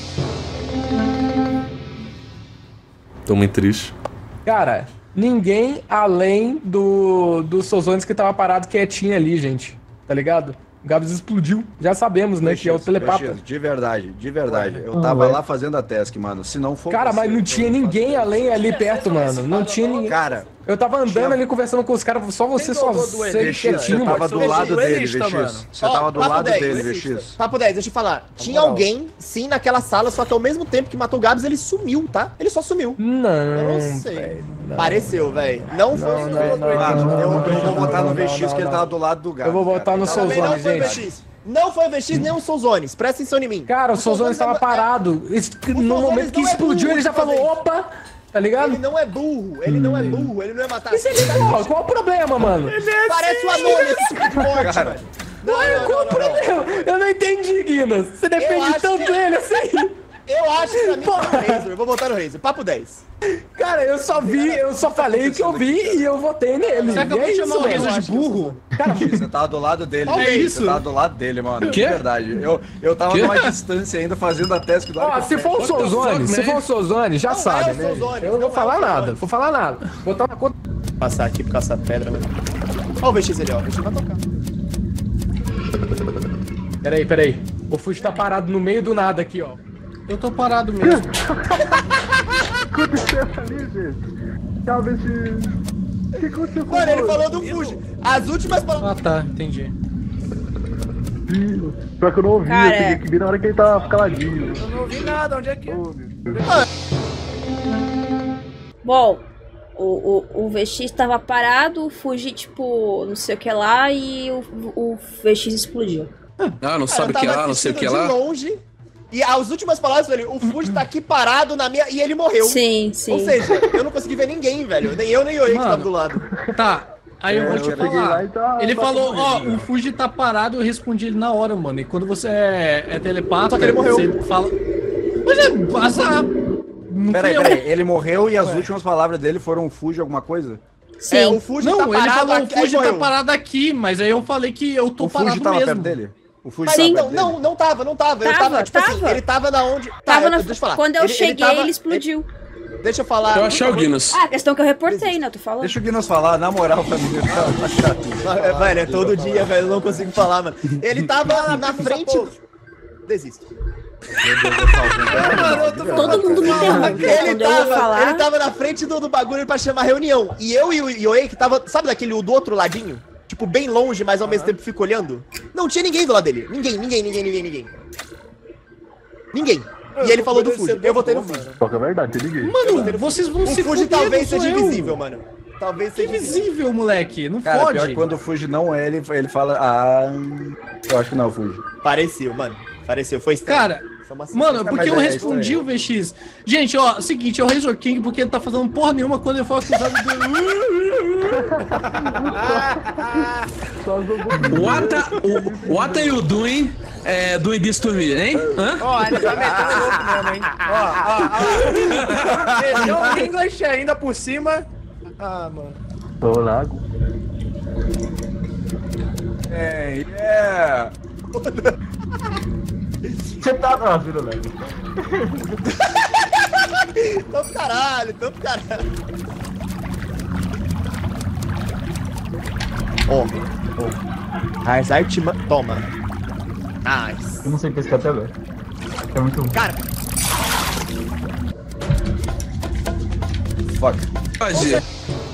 Speaker 1: Tô muito triste.
Speaker 3: Cara, ninguém além do, do Sozones que tava parado quietinho ali, gente. Tá ligado? O Gabs explodiu. Já sabemos, né? Que é o telepata.
Speaker 5: Vexis, de verdade, de verdade. Eu tava lá fazendo a task, mano. Se não for.
Speaker 3: Cara,
Speaker 5: você,
Speaker 3: mas não
Speaker 5: eu
Speaker 3: tinha
Speaker 5: faço
Speaker 3: ninguém além ali perto, mano. Não tinha ninguém.
Speaker 5: Cara,
Speaker 3: Eu tava andando ali conversando com os caras, só você só
Speaker 2: duelista?
Speaker 3: sei
Speaker 5: Vexis,
Speaker 3: quietinho,
Speaker 5: você tava
Speaker 3: mano.
Speaker 5: do lado dele,
Speaker 2: duelista, mano.
Speaker 5: Vexis. Você
Speaker 2: Ó,
Speaker 5: tava do
Speaker 2: papo
Speaker 5: lado
Speaker 2: dez,
Speaker 5: dele,
Speaker 2: duelista.
Speaker 5: Vexis.
Speaker 2: Papo dez, deixa eu falar. Tinha
Speaker 3: moral.
Speaker 2: alguém, sim, naquela sala, só que ao mesmo tempo que matou o Gabs, ele sumiu, tá? Ele só sumiu.
Speaker 3: Não,
Speaker 2: Eu não sei.
Speaker 3: velho, não.
Speaker 2: Pareceu, velho. Não foi
Speaker 3: Não,
Speaker 2: o
Speaker 3: não, não,
Speaker 5: Mano,
Speaker 3: não,
Speaker 5: eu,
Speaker 3: não,
Speaker 5: eu vou
Speaker 3: não,
Speaker 5: votar
Speaker 3: não,
Speaker 5: no
Speaker 3: não,
Speaker 5: Vexis
Speaker 3: não,
Speaker 5: que ele
Speaker 3: não.
Speaker 5: tava do lado do gato.
Speaker 3: Eu vou votar no
Speaker 2: Também não
Speaker 3: Souzone,
Speaker 2: foi o
Speaker 3: gente.
Speaker 2: Vexis. Não foi o Vexis nem o Souzones. Presta atenção em mim.
Speaker 3: Cara, o Souzone estava parado. Esse- No
Speaker 2: Souzone
Speaker 3: momento que
Speaker 2: não é
Speaker 3: explodiu,
Speaker 2: burro
Speaker 3: ele já
Speaker 2: de fazer
Speaker 3: falou,
Speaker 2: isso.
Speaker 3: opa! Tá ligado?
Speaker 2: Ele não é burro, ele não é burro, ele não é matar.
Speaker 3: E se ele morre? Qual o problema, mano?
Speaker 2: Parece o Anônimo esse tipo de morte,
Speaker 5: Cara.
Speaker 2: mano.
Speaker 3: Não, não, qual o problema? Eu não entendi, Guinness. Você defende
Speaker 2: acho
Speaker 3: tanto
Speaker 2: que-
Speaker 3: ele assim.
Speaker 2: Eu acho que pra mim tá no Razor. Eu vou votar no Razor. Papo dez.
Speaker 3: Cara, eu só vi, eu só falei o que eu vi e eu votei nele.
Speaker 13: Você acabou
Speaker 3: E é
Speaker 13: de chamar
Speaker 3: isso,
Speaker 13: o
Speaker 3: velho.
Speaker 13: Razor de burro?
Speaker 3: Cara,
Speaker 5: Você tava do lado dele.
Speaker 13: É isso?
Speaker 5: Você tava do lado dele, mano.
Speaker 13: O quê?
Speaker 5: De verdade. Eu, eu tava
Speaker 13: Quê?
Speaker 5: numa distância ainda fazendo a task do
Speaker 3: ó, se for o Sozone, se for o Sozone, já
Speaker 2: Não
Speaker 3: sabe,
Speaker 2: é o
Speaker 3: né?
Speaker 2: Sozone,
Speaker 3: Eu não vou
Speaker 2: não
Speaker 3: falar
Speaker 2: é o
Speaker 3: nada,
Speaker 2: Sozone.
Speaker 3: vou falar nada. Botar uma conta.
Speaker 2: Passar aqui por causa dessa pedra, mano. Olha o V X ali, ó. O V X vai tocar.
Speaker 3: Peraí, peraí. O Fuji tá parado no meio do nada aqui, ó.
Speaker 13: Eu tô parado mesmo.
Speaker 8: aconteceu ali, gente? Talvez se... O que aconteceu com
Speaker 2: Mano, ele
Speaker 8: você?
Speaker 2: falou do Fuji. As últimas palavras.
Speaker 13: Ah, tá, entendi.
Speaker 8: Pior que eu não ouvi,
Speaker 7: Cara,
Speaker 8: eu peguei que vi na hora que ele tava caladinho.
Speaker 9: Eu não ouvi nada, onde é que é?
Speaker 7: Bom, o, o, o V X tava parado, o Fuji, tipo, não sei o que lá, e o, o V X explodiu.
Speaker 6: Ah, não
Speaker 2: Cara,
Speaker 6: sabe o
Speaker 2: eu
Speaker 6: que
Speaker 2: tava
Speaker 6: lá, não sei o que
Speaker 2: assistindo
Speaker 6: lá.
Speaker 2: de longe. E as últimas palavras, velho, o Fuji tá aqui parado na minha. E ele morreu.
Speaker 7: Sim, sim.
Speaker 2: Ou seja, eu não consegui ver ninguém, velho. Nem eu, nem o Oi que
Speaker 13: Mano.
Speaker 2: tava do lado.
Speaker 13: Tá, aí eu
Speaker 8: É,
Speaker 13: vou
Speaker 8: eu
Speaker 13: te
Speaker 8: peguei
Speaker 13: falar.
Speaker 8: lá e tá-
Speaker 13: Ele
Speaker 8: tá
Speaker 13: falou, ó,
Speaker 8: morrendo,
Speaker 13: o Fuji tá parado, eu respondi ele na hora, mano. E quando você é, é telepata,
Speaker 2: Só que ele morreu.
Speaker 13: você fala... Mas é azar. Não
Speaker 5: Peraí,
Speaker 13: fui eu.
Speaker 5: peraí. Ele morreu e as últimas palavras dele foram fuge alguma coisa?
Speaker 7: Sim.
Speaker 2: É, o Fuji
Speaker 13: Não,
Speaker 2: tá
Speaker 13: ele
Speaker 2: parado
Speaker 13: falou,
Speaker 2: aqui,
Speaker 13: o Fuji
Speaker 2: aí
Speaker 13: tá
Speaker 2: morreu.
Speaker 13: parado aqui, mas aí eu falei que eu tô
Speaker 5: O Fuji
Speaker 13: parado
Speaker 5: tava
Speaker 13: mesmo.
Speaker 5: perto dele? O Fuji
Speaker 7: Sim,
Speaker 5: tava
Speaker 2: Não,
Speaker 5: perto dele?
Speaker 2: não, não tava, não tava. eu
Speaker 7: Tava,
Speaker 2: tava, tipo assim,
Speaker 7: tava.
Speaker 2: ele tava na onde. Tá,
Speaker 7: Tava na...
Speaker 2: deixa eu falar.
Speaker 7: Quando eu
Speaker 2: Ele- ele
Speaker 7: cheguei,
Speaker 2: tava-
Speaker 7: ele explodiu.
Speaker 2: ele- Deixa eu falar.
Speaker 6: Eu achei o Guinness.
Speaker 7: Ah, a questão que eu reportei, né? Eu tô falando.
Speaker 5: Deixa o Guinness falar, na moral, pra mim. Tá chato.
Speaker 2: É, velho, é todo dia, velho, eu não consigo falar, mano. Ele tava na frente. Desisto.
Speaker 7: Todo mundo me interrompe.
Speaker 2: Ele
Speaker 7: Quando eu ia
Speaker 2: tava,
Speaker 7: falar.
Speaker 2: ele tava na frente do, do bagulho pra chamar reunião. E eu e o Yoei, que tava, sabe daquele do outro ladinho? Tipo, bem longe, mas ao mesmo tempo fico olhando. Não tinha ninguém do lado dele. Ninguém, ninguém, ninguém, ninguém, ninguém. Ninguém. E ele falou do Fuji. Eu votei no Fuji.
Speaker 8: Só que é verdade, te liguei.
Speaker 13: Mano, vocês vão
Speaker 2: O
Speaker 13: se
Speaker 2: Fuji
Speaker 13: fuder,
Speaker 2: talvez
Speaker 13: não sou
Speaker 2: seja
Speaker 13: eu.
Speaker 2: invisível, mano. Talvez
Speaker 13: Que
Speaker 2: seja invisível.
Speaker 13: invisível, moleque. Não
Speaker 5: Cara, pior
Speaker 13: pode.
Speaker 5: que quando o Fuji não é, ele, ele fala, ah, eu acho que não, Fuji.
Speaker 2: Pareceu, mano. Pareceu. Foi estranho.
Speaker 13: Cara,
Speaker 2: Foi uma
Speaker 13: mano,
Speaker 2: sensação.
Speaker 13: porque
Speaker 5: mas
Speaker 13: eu
Speaker 5: é
Speaker 13: respondi
Speaker 5: estranho.
Speaker 13: o V X. Gente, ó, seguinte, é o Razor King porque ele tá fazendo porra nenhuma quando ele foi acusado de...
Speaker 6: What are, what are you doing, é, doing this to me, hein? Hã?
Speaker 9: Ó, ele tá metendo louco mesmo, hein? Ó, ó, ó. Meteu o English ainda por cima. Ah, mano.
Speaker 8: Tô lago.
Speaker 5: É, é.
Speaker 8: Você tá... Ah, filho, velho.
Speaker 2: Tão pro caralho, tão pro caralho. Ó, ó. Hazard ma... Toma. Nice.
Speaker 8: Eu não sei pescar até agora. É muito ruim.
Speaker 2: Cara,
Speaker 5: Fuck.
Speaker 6: Fazer.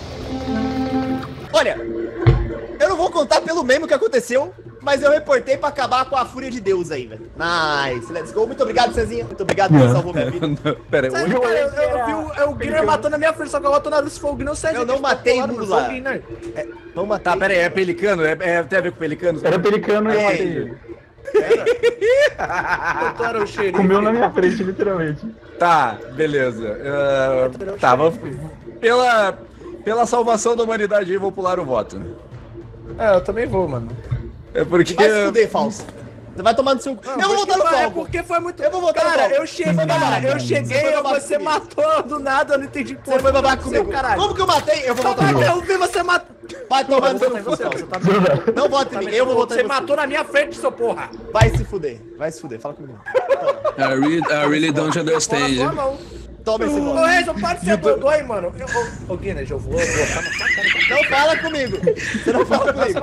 Speaker 2: olha. Eu não vou contar pelo meme o que aconteceu, mas eu reportei pra acabar com a fúria de Deus aí, velho. Nice. Let's go. Muito obrigado, Cezinha. Muito obrigado por salvou minha vida.
Speaker 5: Pera aí,
Speaker 9: Sabe,
Speaker 5: hoje
Speaker 9: cara, eu, eu, eu vi o, o Guinner matando a minha frente, só que eu tô na luz se for o Guinner, você
Speaker 2: Eu não matei Mula. Não matei.
Speaker 5: Tá, pera aí, é pelicano? É, é, tem a ver com pelicano?
Speaker 8: Era pelicano e eu
Speaker 2: É.
Speaker 8: matei ele.
Speaker 9: Era o xerife.
Speaker 8: Comeu na minha frente, literalmente.
Speaker 5: Tá, beleza. Ah, tá, vou, pela, pela salvação da humanidade aí, vou pular o voto.
Speaker 9: É, eu também vou, mano.
Speaker 5: É porque...
Speaker 2: Vai se fuder, falso. Você vai tomar no seu...
Speaker 9: Não,
Speaker 2: eu vou votar no
Speaker 9: porque- É
Speaker 2: Falco.
Speaker 9: porque foi muito...
Speaker 2: Eu vou votar no
Speaker 9: Cara,
Speaker 2: Falco.
Speaker 9: eu cheguei,
Speaker 2: Você foi
Speaker 9: cara,
Speaker 2: babaca.
Speaker 9: eu
Speaker 2: Você
Speaker 9: cheguei
Speaker 2: foi
Speaker 9: e
Speaker 2: babaca
Speaker 9: você
Speaker 2: comigo.
Speaker 9: matou do nada, eu não entendi porra.
Speaker 2: Você foi babaca
Speaker 9: aconteceu,
Speaker 2: comigo.
Speaker 9: caralho.
Speaker 2: Como que eu matei? Eu vou votar no
Speaker 9: Eu
Speaker 2: Falco.
Speaker 9: derrubei, você matou.
Speaker 2: Vai tomar no seu cu,
Speaker 9: Você,
Speaker 2: Falso.
Speaker 9: você tá
Speaker 2: Não vote em mim, eu vou votar
Speaker 9: Você
Speaker 2: em você.
Speaker 9: matou na minha frente, seu porra.
Speaker 2: Vai se fuder, vai se fuder, fala comigo.
Speaker 6: I really, I really don't
Speaker 9: Tua
Speaker 6: understand.
Speaker 9: mão.
Speaker 2: Toma esse
Speaker 9: Ô,
Speaker 2: voto.
Speaker 9: Enzo, para de ser dodói, mano. Eu- Ô, ô, Guinness, eu vou... eu vou tá na tua cara.
Speaker 2: Não fala comigo. Você não fala comigo.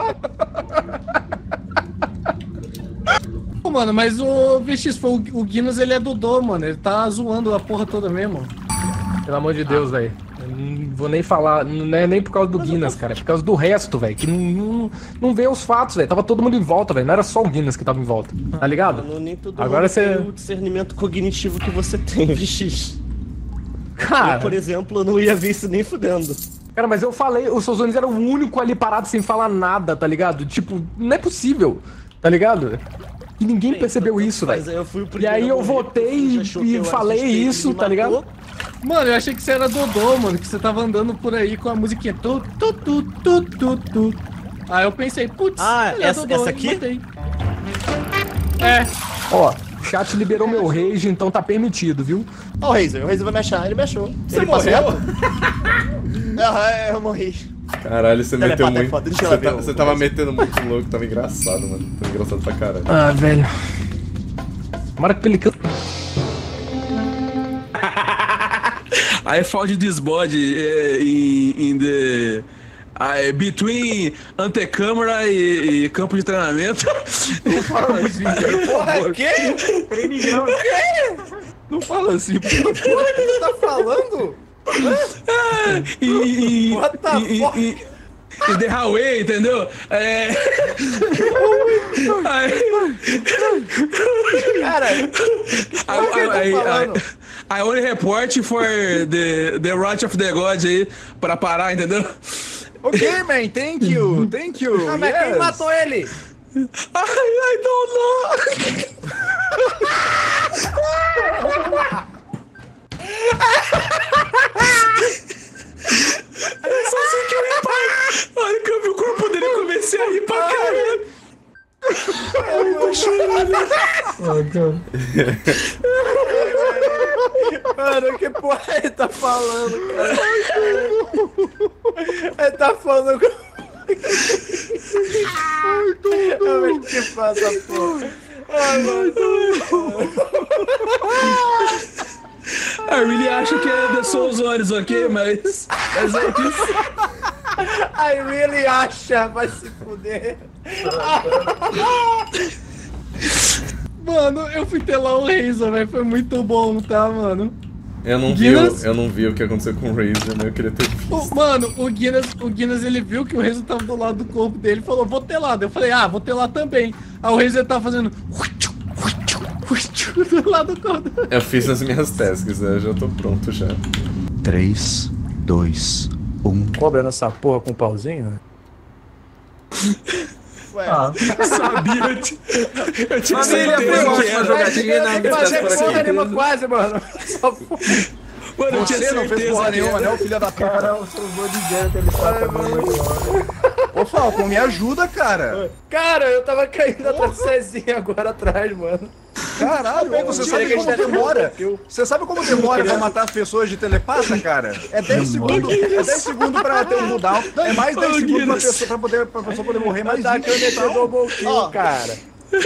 Speaker 13: Pô, mano, mas o V X, foi o, o Guinness, ele é Dodô, mano. Ele tá zoando a porra toda mesmo.
Speaker 3: Pelo amor de Deus, velho. Eu não vou nem falar, não é nem por causa do Guinness, cara. É por causa do resto, velho. Que não, não, não vê os fatos, velho. Tava todo mundo em volta, velho. Não era só o Guinness que tava em volta. Tá ligado?
Speaker 4: Mano, nem todo
Speaker 3: Agora
Speaker 4: mundo
Speaker 3: você-
Speaker 4: tem o discernimento cognitivo que você tem, V X.
Speaker 3: Cara,
Speaker 4: Eu, por exemplo, eu não ia ver isso nem fudendo.
Speaker 3: cara, mas eu falei, o Sozones era o único ali parado sem falar nada, tá ligado? Tipo, não é possível, tá ligado? E ninguém percebeu isso,
Speaker 4: Mas
Speaker 3: velho.
Speaker 4: aí eu fui o
Speaker 3: E
Speaker 4: primeiro
Speaker 3: aí
Speaker 4: a
Speaker 3: eu
Speaker 4: morrer,
Speaker 3: votei
Speaker 4: porque o Fuji achou que
Speaker 3: e
Speaker 4: eu era
Speaker 3: falei
Speaker 4: suspeito,
Speaker 3: isso,
Speaker 4: me
Speaker 3: tá ligado?
Speaker 4: matou.
Speaker 13: Mano, eu achei que você era Dodô, mano, que você tava andando por aí com a musiquinha tu, tu, tu, tu, tu, tu. Aí eu pensei, putz,
Speaker 4: ah,
Speaker 13: ele é
Speaker 4: essa,
Speaker 13: Dodô,
Speaker 4: essa aqui?
Speaker 13: Matei. É.
Speaker 3: Ó, o chat liberou meu rage, então tá permitido, viu?
Speaker 2: Ó o Razer, o Razer vai me achar, ele me achou.
Speaker 1: Você
Speaker 2: ele
Speaker 1: morreu?
Speaker 2: Aham, eu morri.
Speaker 1: Caralho, você meteu muito.
Speaker 2: Foda,
Speaker 1: você
Speaker 2: tá,
Speaker 1: tá, você tava metendo muito louco, tava engraçado, mano. Tava engraçado pra caralho.
Speaker 3: Ah, velho. Tomara que ele canta.
Speaker 6: I found this body uh, in, in the uh, between antecâmara e, e campo de treinamento.
Speaker 5: Não fala assim, cara. Porra, que?
Speaker 8: Treiningão.
Speaker 5: Não fala assim, porra. Porra, que você tá falando?
Speaker 6: Ah, e, e,
Speaker 5: What the
Speaker 6: e,
Speaker 5: fuck?
Speaker 6: e, e the highway, entendeu? É...
Speaker 5: Cara,
Speaker 6: I, I, I, I only report for the, the right of the God aí, pra parar, entendeu?
Speaker 5: Ok, man, thank you, thank you.
Speaker 9: Ah, mas
Speaker 5: yes.
Speaker 9: quem matou ele?
Speaker 6: I, I don't know. Eu só sei que eu ri pra... A hora que eu vi o corpo dele, eu comecei a rir pra caralho. Eu tô chorando.
Speaker 9: Mano, que porra ele tá falando, cara? Ele tá falando com... Ai, tudo. Que passa, porra. Ai, mano.
Speaker 6: I really acho que é The Soul Zones, ok? Mas... Mas é isso.
Speaker 9: I really acha, vai se fuder.
Speaker 13: Mano, eu fui ter lá o Razer, velho. Foi muito bom, tá, mano?
Speaker 1: Eu não, vi o, eu não vi o que aconteceu com o Razer, mas eu queria ter visto.
Speaker 13: O, mano, o Guinness, o Guinness, ele viu que o Razer tava do lado do corpo dele e falou, vou ter lá. Eu falei, ah, vou ter lá também. Aí o Razer tava fazendo... do lado do corpo.
Speaker 1: Eu fiz as minhas tasks, eu já tô pronto já.
Speaker 5: três, dois, um.
Speaker 9: Cobrando essa porra com um pauzinho?
Speaker 2: Ué.
Speaker 8: Ah.
Speaker 6: Sabia, eu tinha, eu tinha
Speaker 9: Família, foi
Speaker 6: certeza que
Speaker 9: ótima
Speaker 6: era.
Speaker 9: jogatina. Não tem que fazer porra nenhuma quase, mano. Só porra.
Speaker 6: Mano, eu tinha
Speaker 5: Você não fez
Speaker 6: certeza
Speaker 5: porra
Speaker 6: que
Speaker 5: nenhuma,
Speaker 6: era.
Speaker 5: né, o filho da puta?
Speaker 8: Cara, o seu gol de dieta, ele saca muito.
Speaker 5: Ô, Falcon, me ajuda, cara.
Speaker 9: Cara, eu tava caindo atrás do Cezinha agora atrás, mano.
Speaker 5: Caralho, velho, você sabe como demora? Você sabe como demora pra matar as pessoas de telepata, cara? É dez segundos, é dez segundos pra ter um cooldown, é mais dez segundos pra pessoa, pra, poder, pra pessoa poder morrer, mais
Speaker 9: Tá
Speaker 5: vinte
Speaker 9: que eu double kill, cara.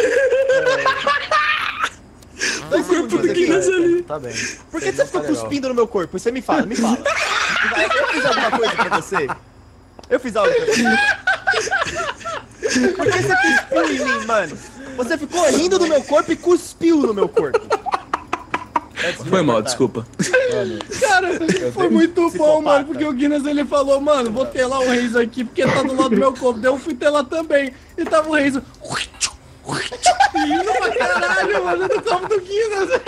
Speaker 2: Dois segundos aqui.
Speaker 9: Tá bem.
Speaker 2: Por que você ficou cuspindo no meu corpo? Você me fala, me fala. Eu fiz alguma coisa pra você? Eu fiz algo pra você? Por que você cuspiu em mim, mano? Você ficou rindo do meu corpo e cuspiu no meu corpo.
Speaker 6: Foi mal, desculpa.
Speaker 13: Cara, foi muito bom, mano, porque o Guinness, ele falou, mano, vou ter lá o Razer aqui, porque tá do lado do meu corpo. Daí eu fui ter lá também, e tava o Razer... indo pra caralho, mano, no corpo do Guinness.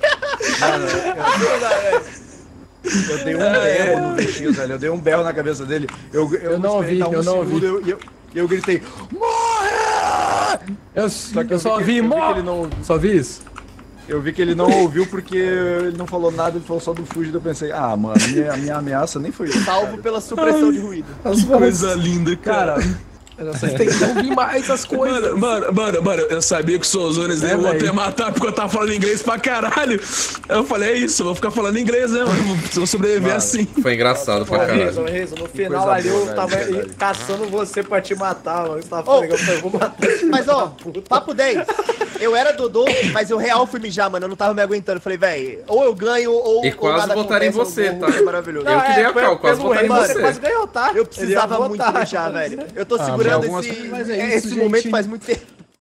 Speaker 5: Eu dei um berro no V X, velho. Eu dei um berro na cabeça dele. Eu, eu,
Speaker 3: Eu não ouvi,
Speaker 5: um
Speaker 3: eu não ouvi.
Speaker 5: Eu, eu, eu gritei, morre!
Speaker 3: Eu,
Speaker 5: Só que
Speaker 3: eu só
Speaker 5: que-
Speaker 3: vi,
Speaker 5: eu vi que
Speaker 3: morre.
Speaker 5: ele não,
Speaker 3: Só vi isso?
Speaker 5: eu vi que ele não ouviu porque ele não falou nada, ele falou só do Fugido. Eu pensei, ah, mano, a minha, a minha ameaça nem foi isso.
Speaker 2: Salvo pela supressão de ruído.
Speaker 6: Que coisa linda, cara.
Speaker 3: Cara, vocês têm que ouvir mais as coisas.
Speaker 6: Mano, mano, mano, mano, eu sabia que o Souzones
Speaker 3: É,
Speaker 6: ia
Speaker 3: velho.
Speaker 6: até matar porque eu tava falando inglês pra caralho. Aí eu falei, é isso, eu vou ficar falando inglês, né, mano? Se eu sobreviver
Speaker 1: Mano,
Speaker 6: assim.
Speaker 1: Foi engraçado pra
Speaker 9: Rezo,
Speaker 1: caralho.
Speaker 9: Rezo, no final
Speaker 5: coisa
Speaker 9: ali
Speaker 5: boa,
Speaker 9: eu
Speaker 5: velho,
Speaker 9: tava
Speaker 5: de verdade.
Speaker 9: caçando você pra te matar, mano. Você tava
Speaker 2: Ô.
Speaker 9: falando, eu falei, vou matar esse
Speaker 2: Mas
Speaker 9: filho da
Speaker 2: ó,
Speaker 9: puta.
Speaker 2: papo dez. Eu era Dodô, mas eu real fui mijar, mano. Eu não tava me aguentando. Falei, véi, ou eu ganho, ou.
Speaker 1: E
Speaker 2: ou
Speaker 1: quase
Speaker 2: nada
Speaker 1: votaram em
Speaker 2: acontece,
Speaker 1: você,
Speaker 2: eu vou-
Speaker 1: tá?
Speaker 2: É maravilhoso.
Speaker 1: Eu queria a
Speaker 9: foi-
Speaker 1: Cal, quase
Speaker 9: pelo
Speaker 1: votaram em
Speaker 9: Rezo,
Speaker 1: você.
Speaker 9: Você quase ganhou, tá?
Speaker 2: Eu precisava
Speaker 9: Ele ia
Speaker 2: muito
Speaker 9: votar.
Speaker 2: mijar, velho. Eu tô
Speaker 3: Ah,
Speaker 2: segurando
Speaker 5: algumas-
Speaker 2: esse,
Speaker 3: mas é isso,
Speaker 2: esse
Speaker 3: gente.
Speaker 2: momento faz muito tempo.